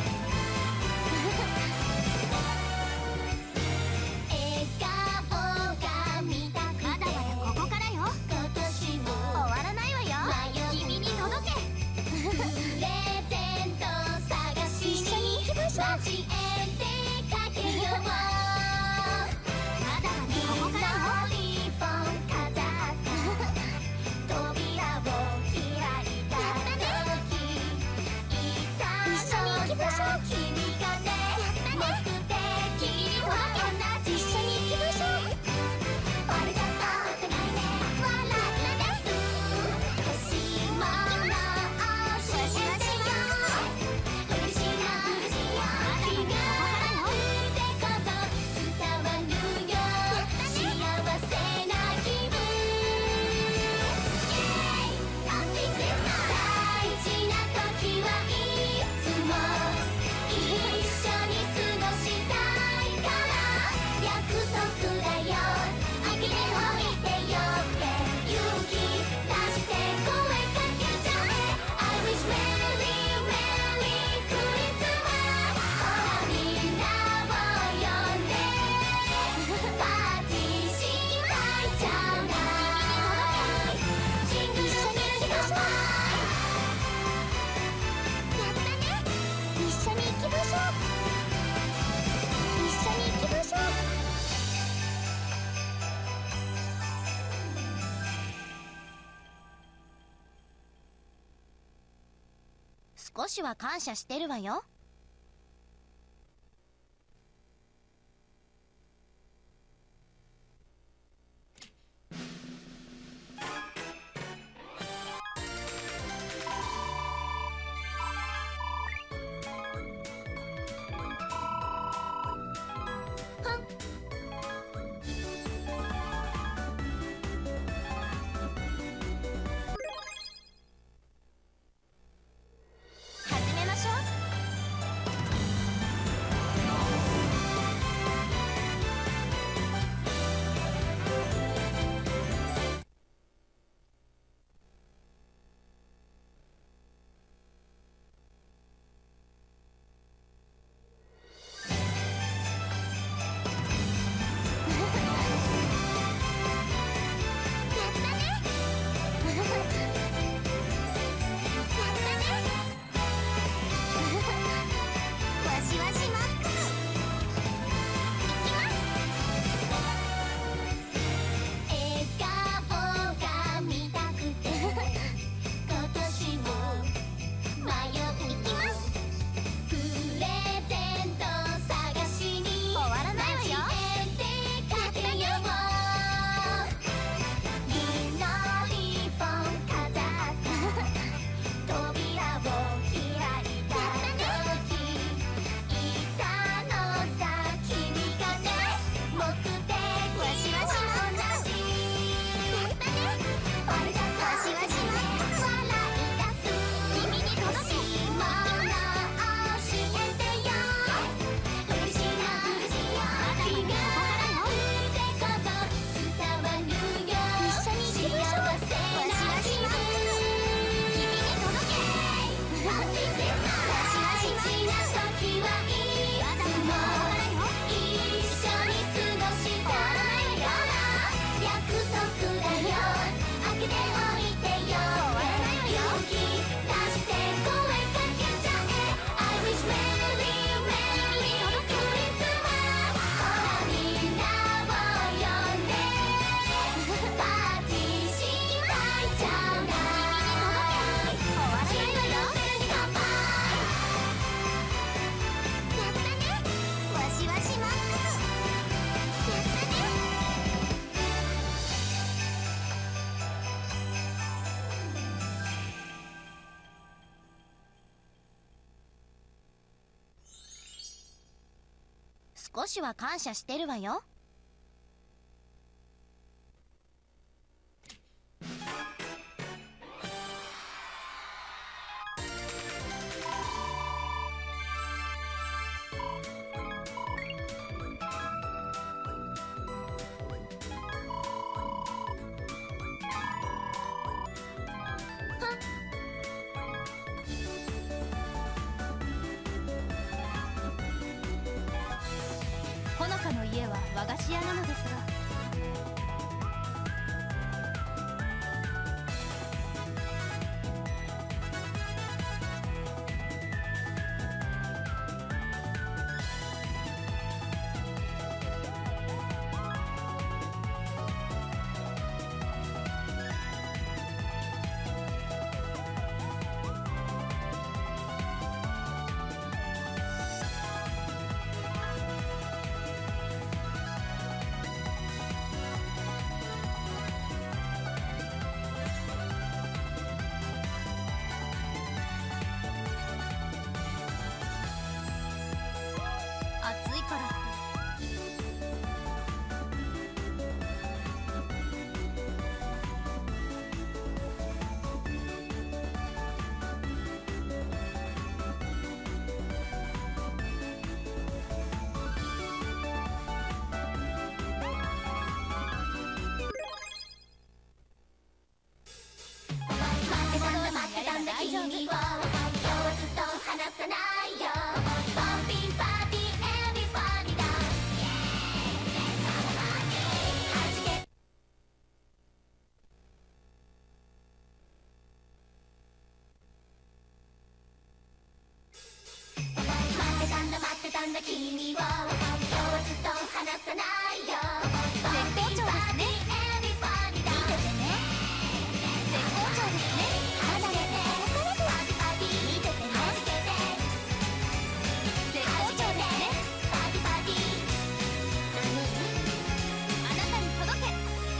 A: 笑顔が見たくて、まだまだここからよ。今年も終わらないわよ。君に届け。プレゼント探しに一緒に行きましょう。交えてかけよう。まだまだここからよ。リボン飾った扉を開いた時、いたのさ君がね。目的には同じ。一緒に行きましょう。バレちゃったお互いね。笑ったです。欲しいものを教えてよ。嬉しいな嬉しいよ。君がってこと伝わるよ。幸せな気分。イエーイハッピークリスマス。大事な時はいつも一緒に過ごしたいから約束だよ。相手を見てよって勇気出して声かけちゃえ。I wish Merry Merry Christmas。ほらみんなを呼んでパーティーしたいじゃない。ジングルベル乾杯。やったね。一緒に行きましょう。一緒に行きましょう。少しは感謝してるわよ。始めましょう。 少しは感謝してるわよ。
B: ほのかの家は和菓子屋なのですが、暑いからって。待ってたんだ君を、今日はずっと離さないよ。ポンピンパーティーエビファニダンス、はじけ。待ってたんだ君を、今日はずっと離さないよ。絶好調ですね。見ててね。絶好調ですね。はじけて。見ててね。絶好調ですね。あなたに届け。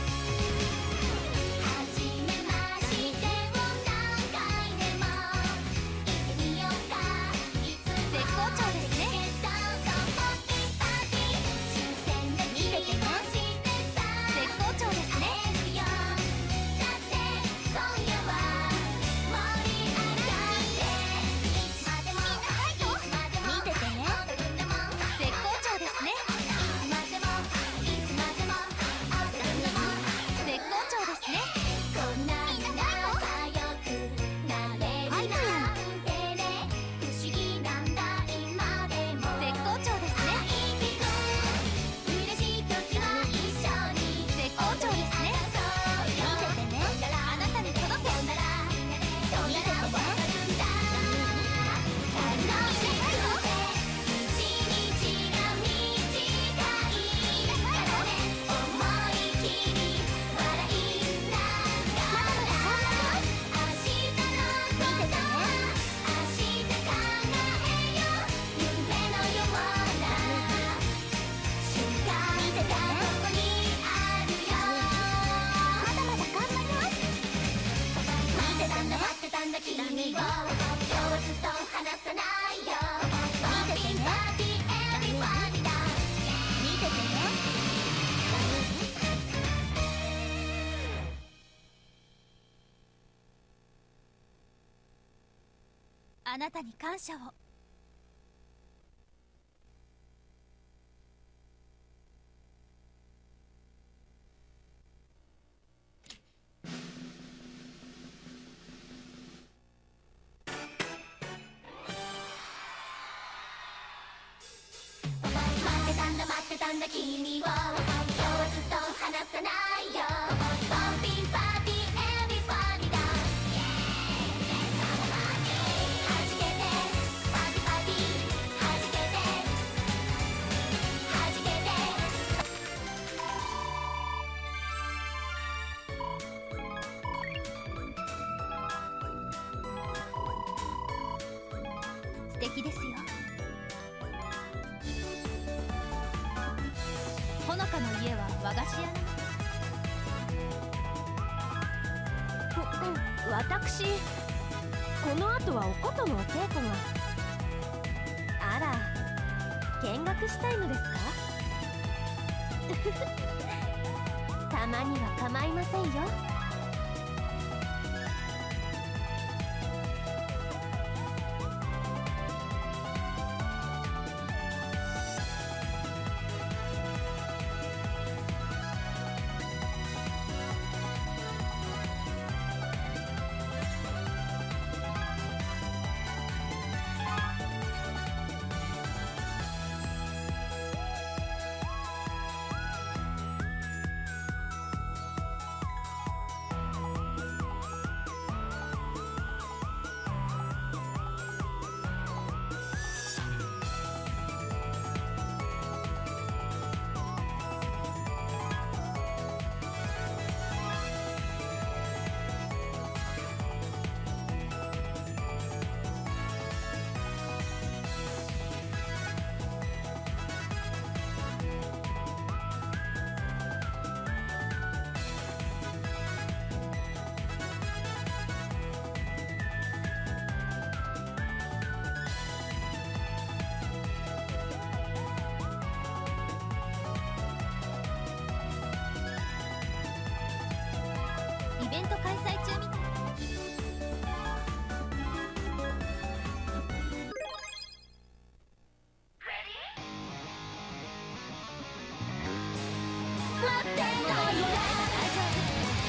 B: はじめましてを何回でも言ってみようか。絶好調ですね。見ててね。絶好調ですね。あなたに感謝を。待ってたんだ君を、今日はずっと離さないよ。ポンピンパーティーエビファニダンス、はじけて。パーティーパーティー、はじけて。はじけて。素敵ですよ。ほのかの家は和菓子屋なの。
C: 私、この後はお琴のお稽古が。あら、見学したいのですか？ たまには構いませんよ。
B: イベント開催中みたい。待ってないよ、大丈夫。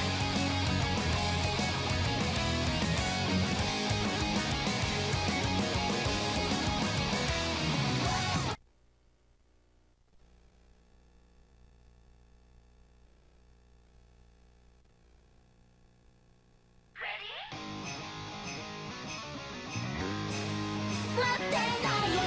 B: 待ってないよ、いいのね。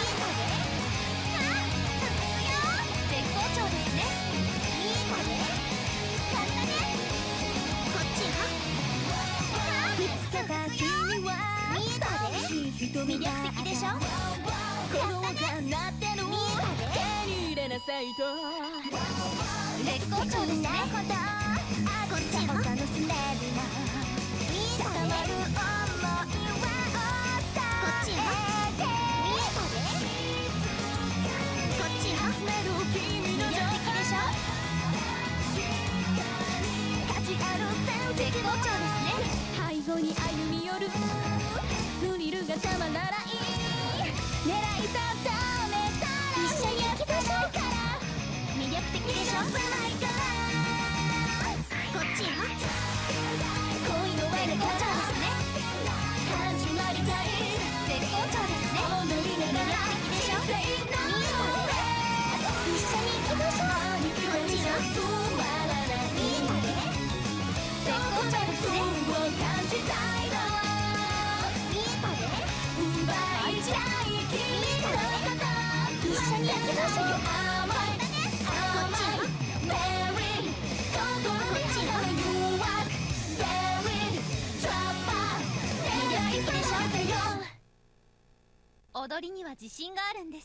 B: 絶好調ですね。いいのね。やったね。こっちよ。見つけた君はいいのね。魅力的でしょ。心が鳴ってる。手に入れなさいと。絶好調ですね。こっちも楽しんでるな。固まる想いはこっちよ。絶好調ですね。背後に歩み寄るスリルがたまらない。狙い定めたら一緒に行きましょうから。魅力的でしょ。こっちよ。恋の輪絶好調ですね。始まりたい。絶好調ですね。踊りながら魅力的でしょ。一緒に行きましょう。こっちよ。止まらない。いいのね。絶好調ですね。感じたいの。いいのね。奪いちゃい君のこと一緒に行きましょう。甘い甘いベリー心に誘惑ベリートラッパー魅力的でしょ。踊りには自信があるんです。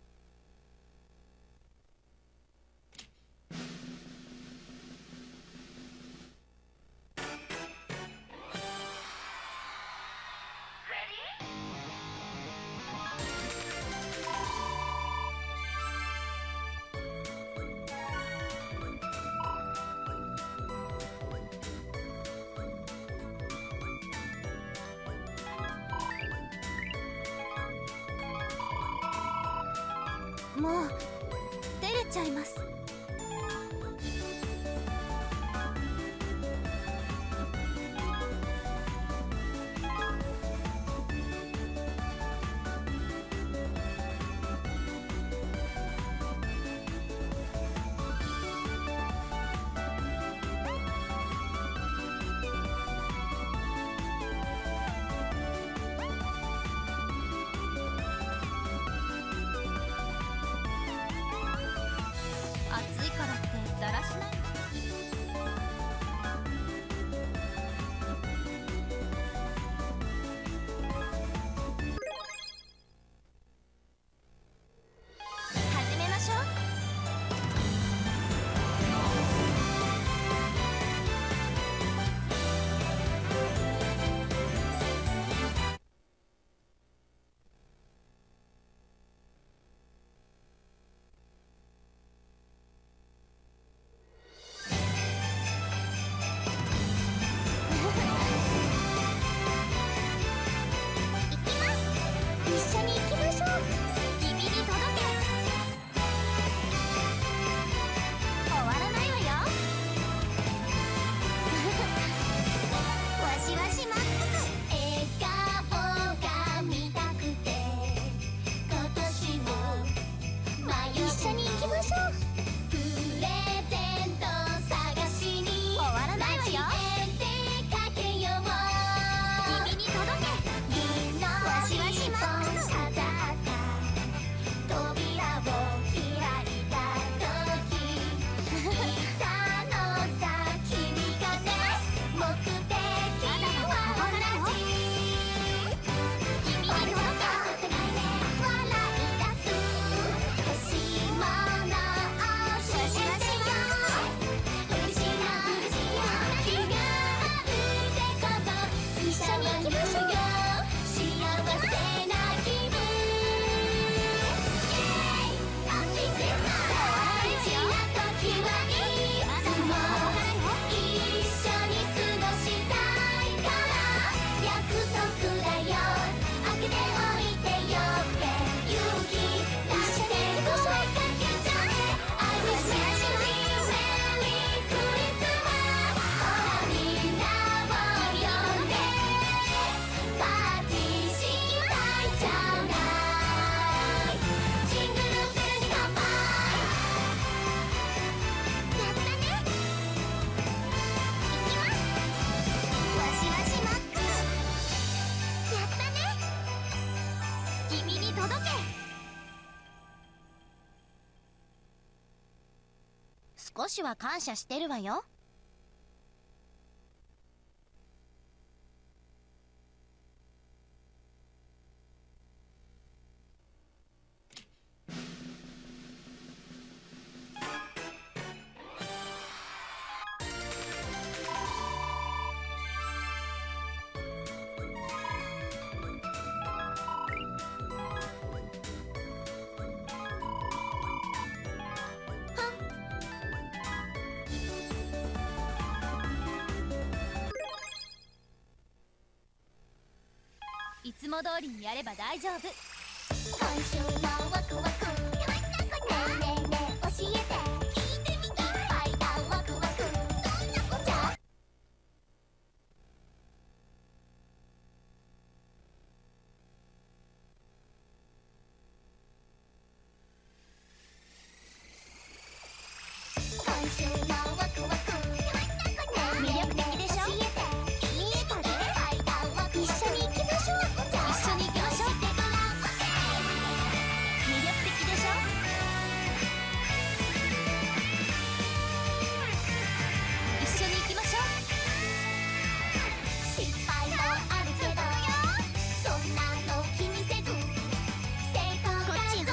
B: もう照れちゃいます。
A: しは感謝してるわよ。
C: いつも通りにやれば大丈夫。
B: 今週のワクワクねえねえねえ教えて聞いてみたい。ファイターワクワクどんな子じゃ。今週のワクワク
A: 魅力的でしょ。
B: 見えたで。ファイターワクワク一緒に行きましょう。
A: 一緒に行きましょう。魅力的でしょ。一緒に行きましょう。
B: 失敗もあるけどそんなの気にせず成功がついてよ。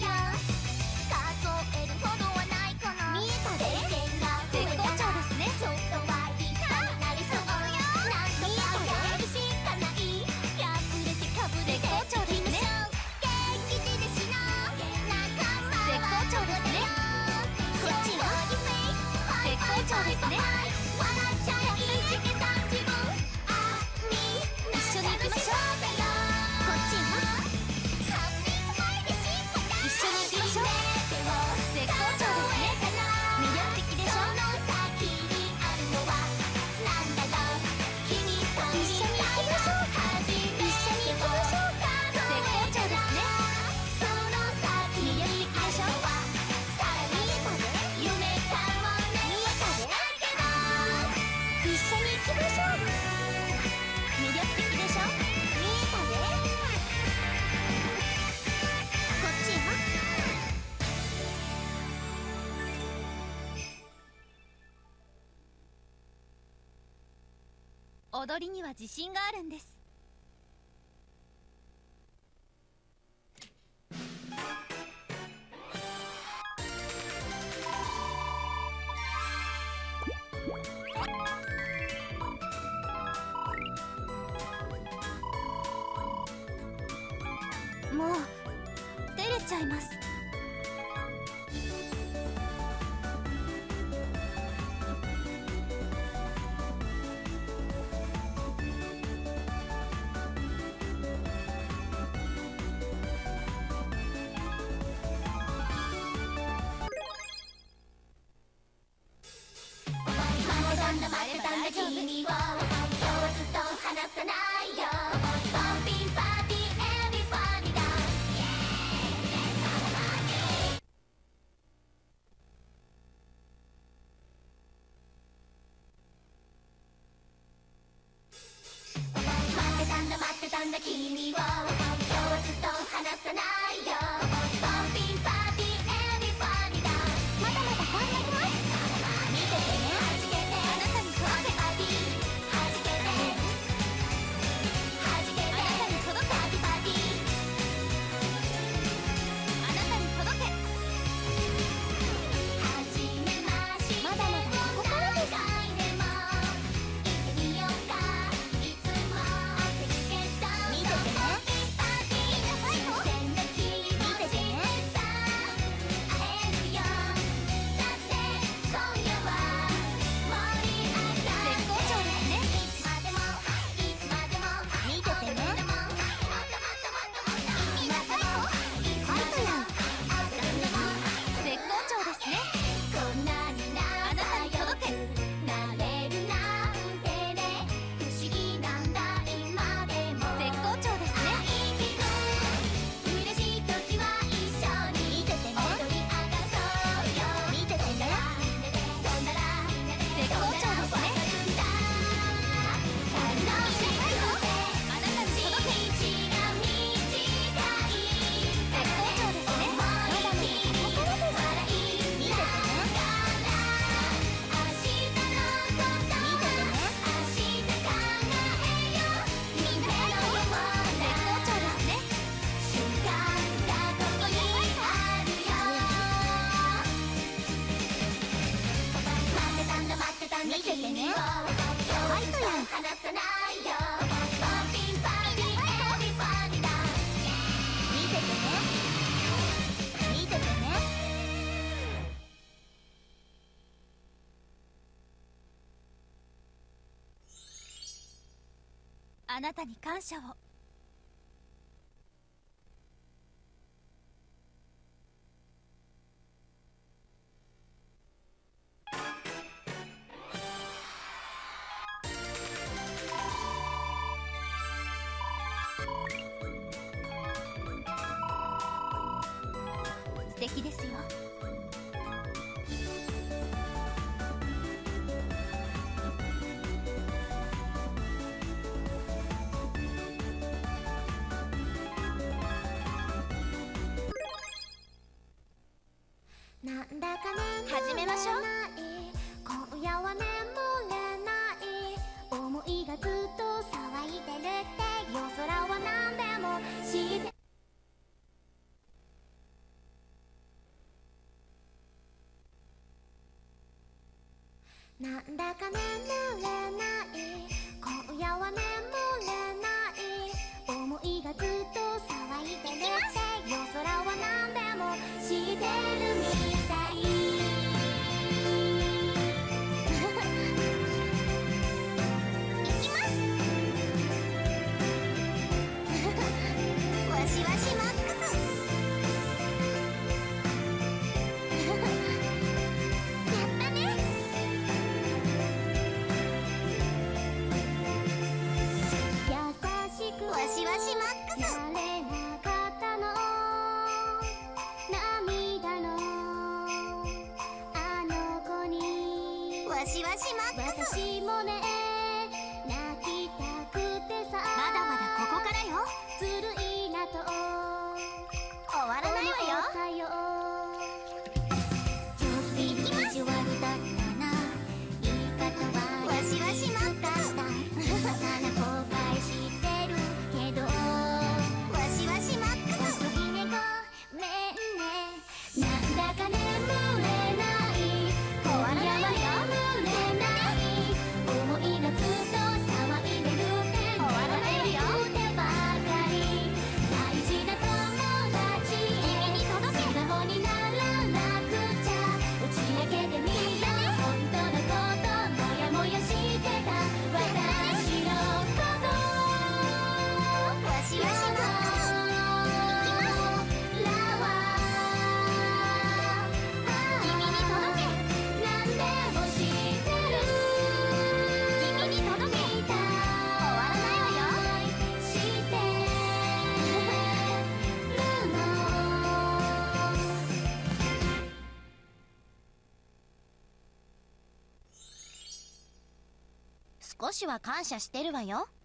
B: 数えるほどはないかな。
A: 見えたで。
B: 経験が増えたら
A: 絶好調ですね。
B: ちょっとは立派になりそう。なんとかやるしかない。隠れてかぶれて
A: 絶好調ですね。
B: 元気印の仲間は
A: 絶好調ですね。こっちは絶好調ですね。
B: 笑っちゃえいけた自分
A: 一緒に行きましょう。こっちは一緒に行きましょう。絶好調ですね。魅力的でしょ。一緒に行きましょう。一緒に行きましょう。絶好調ですね。魅力的でしょ。一緒に行きましょう。魅力的でしょ。こっちは
C: 踊りには自信があるんです。もう照れちゃいます。
B: 待ってたんだ君を今日はずっと離さないよ。ポッピーパーティーエビバディダンスイエーイ。待ってたんだ君を今日はずっと離さないよ。ポッピーパーティーエビバディダンスまだまだこんなにます。見ててね。あなたにとってパーティーはじけて
C: てね。
B: ファイトやん。離さないよ。パーティーパーティーエビバディだ。
C: 見ててね、見ててね。あなたに感謝を。素敵ですよ。
A: なんだかね
C: 始めましょう。
A: 今夜は眠れない思いがずっと騒いでるって夜空は何でもしてなんだか眠れない今夜は眠れない思いがずっと騒いでるって夜空は何でもしてるみたいいきますわしわしマックスやったね優しくわしわしマックスなれなかったの涙のあの子にわしわしマックス私もね泣きたくてさ
C: まだまだここからよ。
A: ずるいなと
C: 終わらないわよ。
A: よちょっぴり意地悪だったな言い方はわしわしマックスだ今から後悔してるけどわしわしマックス遅いねごめんねなんだか眠れない今夜は眠れない思いがずっと騒いでるって終わらないよってばかり大事な友達君に届け素直にならなくちゃ打ち明けてみた本当のこともやもやしてた私のことわしわしマックスいきますらは君に届け何でも知ってる君に届け終わらないわよしてるの
C: 少しは感謝してるわよ。